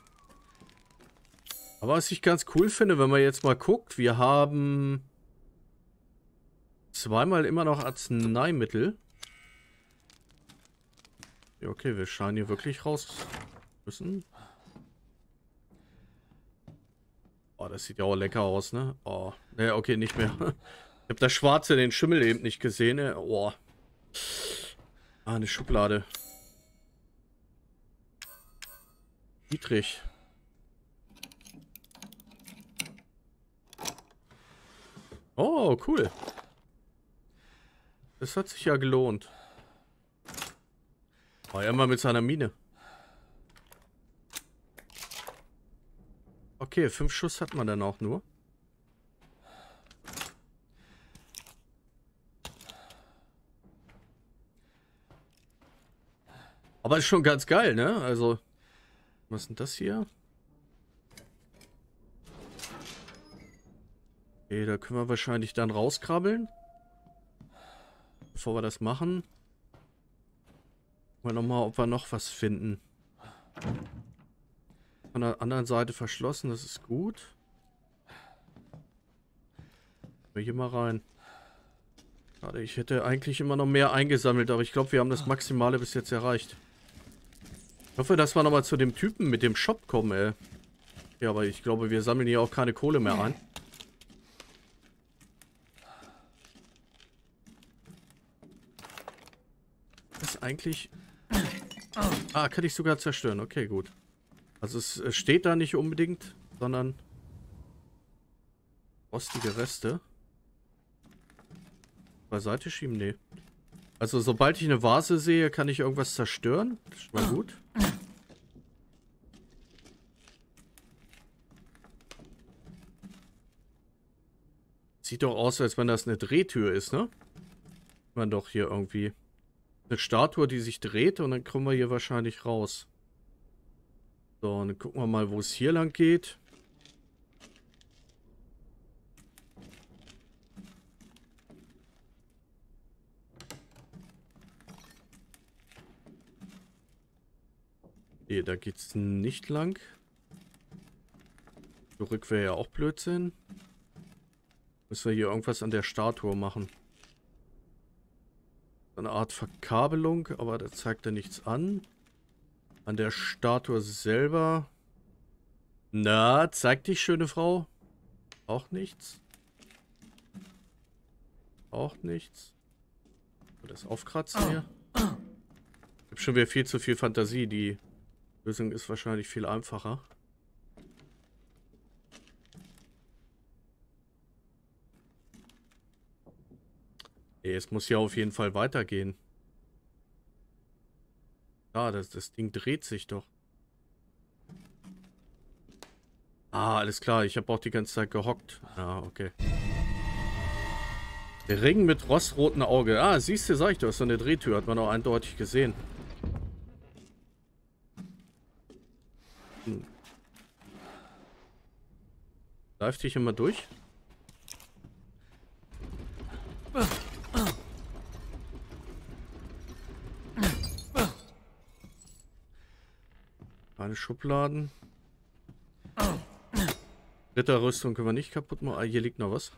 Aber was ich ganz cool finde, wenn man jetzt mal guckt, wir haben zweimal immer noch Arzneimittel. Ja, okay, wir scheinen hier wirklich raus müssen. Oh, das sieht ja auch lecker aus, ne? Oh, ne, okay, nicht mehr. Ich habe das Schwarze, den Schimmel eben nicht gesehen, ne? Oh. Eine Schublade. Dietrich. Oh, cool. Das hat sich ja gelohnt. Oh, er mal mit seiner Mine. Okay, 5 Schuss hat man dann auch nur. Aber ist schon ganz geil, ne? Also, was ist denn das hier? Okay, da können wir wahrscheinlich dann rauskrabbeln. Bevor wir das machen. Gucken wir nochmal, ob wir noch was finden. Von der anderen Seite verschlossen, das ist gut. Wir hier mal rein. Schade, ich hätte eigentlich immer noch mehr eingesammelt, aber ich glaube, wir haben das Maximale bis jetzt erreicht. Ich hoffe, dass wir nochmal zu dem Typen mit dem Shop kommen, ey. Ja, aber ich glaube, wir sammeln hier auch keine Kohle mehr ein. das eigentlich... Ah, kann ich sogar zerstören. Okay, gut. Also es steht da nicht unbedingt, sondern rostige Reste. Beiseite schieben? Nee. Also sobald ich eine Vase sehe, kann ich irgendwas zerstören. Das ist schon mal gut. Sieht doch aus, als wenn das eine Drehtür ist, ne? Man doch hier irgendwie eine Statue, die sich dreht und dann kommen wir hier wahrscheinlich raus. So, und dann gucken wir mal, wo es hier lang geht. Nee, da geht's nicht lang. Zurück wäre ja auch Blödsinn. Müssen wir hier irgendwas an der Statue machen. Eine Art Verkabelung, aber da zeigt er nichts an. An der Statue selber. Na, zeig dich, schöne Frau. Auch nichts. Auch nichts. Das Aufkratzen hier. Ich habe schon wieder viel zu viel Fantasie. Die Lösung ist wahrscheinlich viel einfacher. Es muss ja auf jeden Fall weitergehen. Ah, das Ding dreht sich doch. Ah, alles klar. Ich habe auch die ganze Zeit gehockt. Ah, okay. Der Ring mit rostrotem Auge. Ah, siehst du, sag ich doch, so eine Drehtür hat man auch eindeutig gesehen. Läuft dich immer durch? Keine Schubladen. Ritterrüstung können wir nicht kaputt machen. Ah, hier liegt noch was.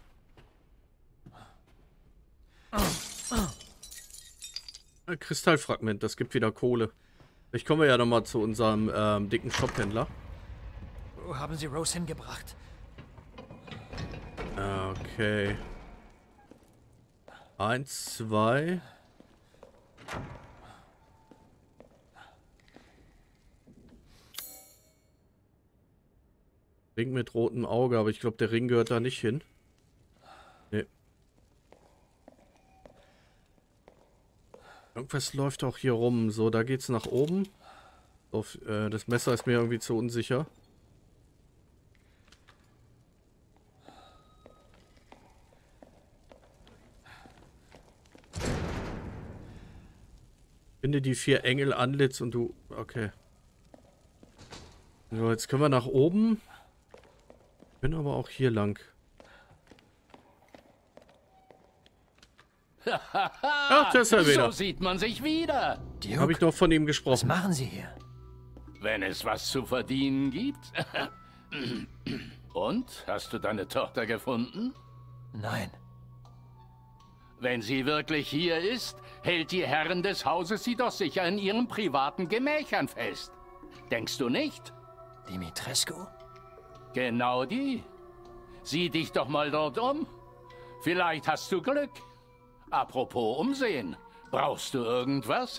Ein Kristallfragment, das gibt wieder Kohle. Vielleicht kommen wir ja nochmal zu unserem dicken Shophändler. Wo haben Sie Rose hingebracht? Okay. 1, 2. Ring mit rotem Auge, aber ich glaube, der Ring gehört da nicht hin. Nee. Irgendwas läuft auch hier rum. So, da geht's nach oben. Das Messer ist mir irgendwie zu unsicher. Finde die 4 Engel Antlitz und du... Okay. So, jetzt können wir nach oben. Bin aber auch hier lang. Ach, das ist er wieder. So sieht man sich wieder. Habe ich doch von ihm gesprochen. Was machen Sie hier? Wenn es was zu verdienen gibt. Und? Hast du deine Tochter gefunden? Nein. Wenn sie wirklich hier ist, hält die Herrin des Hauses sie doch sicher in ihren privaten Gemächern fest. Denkst du nicht? Dimitrescu? Genau die. Sieh dich doch mal dort um. Vielleicht hast du Glück. Apropos Umsehen. Brauchst du irgendwas?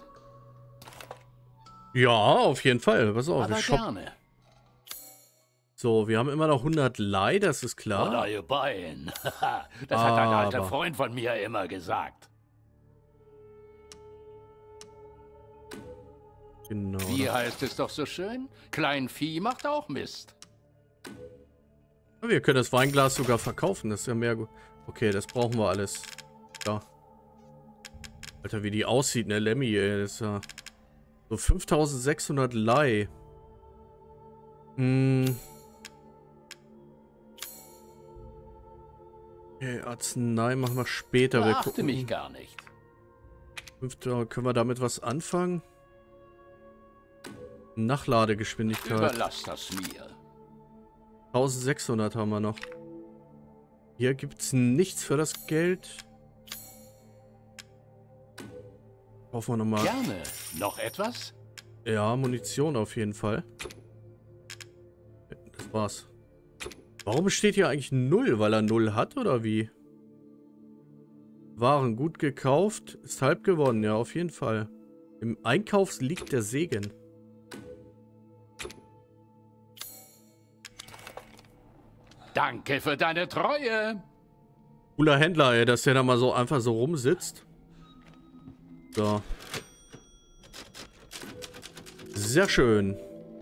Ja, auf jeden Fall. Pass auf, aber gerne. So, wir haben immer noch 100 Leih, das ist klar. What are you buying? Das hat ein alter Freund von mir immer gesagt. Genau. Wie heißt es doch so schön? Kleinvieh macht auch Mist. Wir können das Weinglas sogar verkaufen, das ist ja mehr gut. Okay, das brauchen wir alles. Ja. Alter, wie die aussieht, ne, Lemmy, ey, das ist ja... So 5600 Leih. Okay, Arznei machen wir später. Wir gucken mich gar nicht. Können wir damit was anfangen? Nachladegeschwindigkeit. Überlass das mir. 1600 haben wir noch. Hier gibt es nichts für das Geld. Kaufen wir nochmal. Gerne. Noch etwas? Ja, Munition auf jeden Fall. Das war's. Warum steht hier eigentlich 0? Weil er 0 hat oder wie? Waren gut gekauft. Ist halb gewonnen, ja, auf jeden Fall. Im Einkauf liegt der Segen. Danke für deine Treue. Cooler Händler, ey, dass der da mal so einfach so rumsitzt. So. Sehr schön.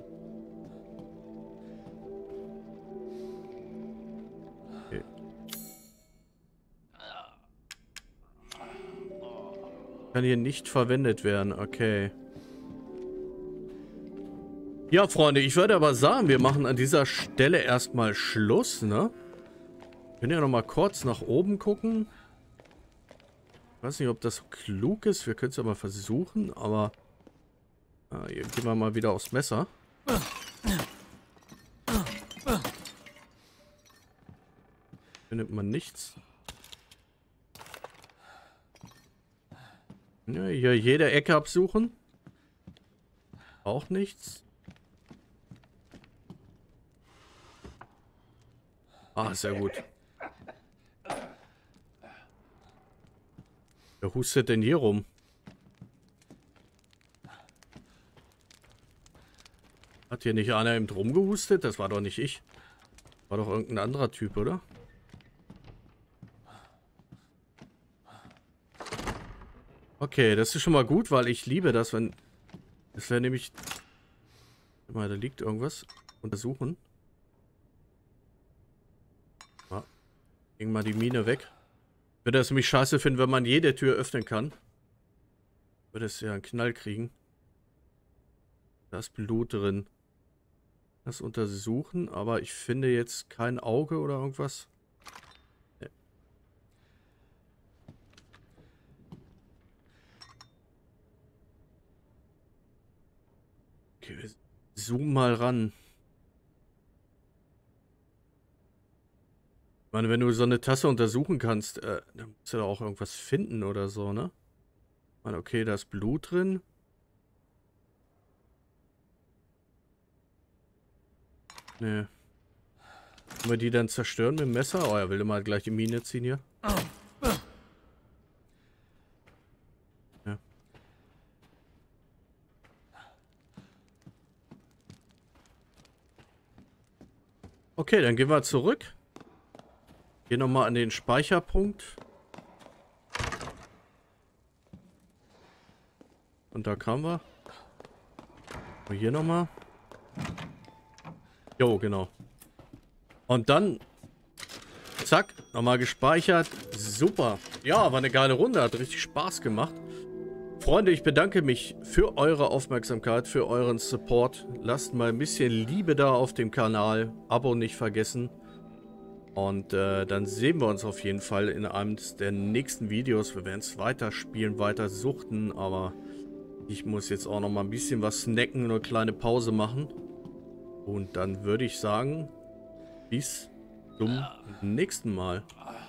Okay. Kann hier nicht verwendet werden, okay. Ja, Freunde, ich würde aber sagen, wir machen an dieser Stelle erstmal Schluss, ne? Wir können ja noch mal kurz nach oben gucken. Ich weiß nicht, ob das so klug ist. Wir können es ja mal versuchen, aber... hier gehen wir mal wieder aufs Messer. Findet man nichts. Ja, hier jede Ecke absuchen. Auch nichts. Ah, sehr gut. Wer hustet denn hier rum? Hat hier nicht einer eben drum gehustet? Das war doch nicht ich. War doch irgendein anderer Typ, oder? Okay, das ist schon mal gut, weil ich liebe das, wenn... Das wäre nämlich... Guck mal, da liegt irgendwas. Untersuchen. Ging mal die Mine weg. Würde das nämlich scheiße finden, wenn man jede Tür öffnen kann. Würde es ja einen Knall kriegen. Da ist Blut drin. Das untersuchen, aber ich finde jetzt kein Auge oder irgendwas. Nee. Okay, wir zoomen mal ran. Ich meine, wenn du so eine Tasse untersuchen kannst, dann musst du da auch irgendwas finden oder so, ne? Ich meine, okay, da ist Blut drin. Nee. Können wir die dann zerstören mit dem Messer? Oh, er will mal gleich die Mine ziehen hier. Ja. Okay, dann gehen wir zurück. Hier nochmal an den Speicherpunkt. Und da kamen wir. Und hier nochmal. Jo, genau. Und dann, zack, nochmal gespeichert. Super. Ja, war eine geile Runde. Hat richtig Spaß gemacht. Freunde, ich bedanke mich für eure Aufmerksamkeit, für euren Support. Lasst mal ein bisschen Liebe da auf dem Kanal. Abo nicht vergessen. Und dann sehen wir uns auf jeden Fall in einem der nächsten Videos. Wir werden es weiter spielen, weiter suchten. Aber ich muss jetzt auch noch mal ein bisschen was snacken und eine kleine Pause machen. Und dann würde ich sagen, bis zum nächsten Mal.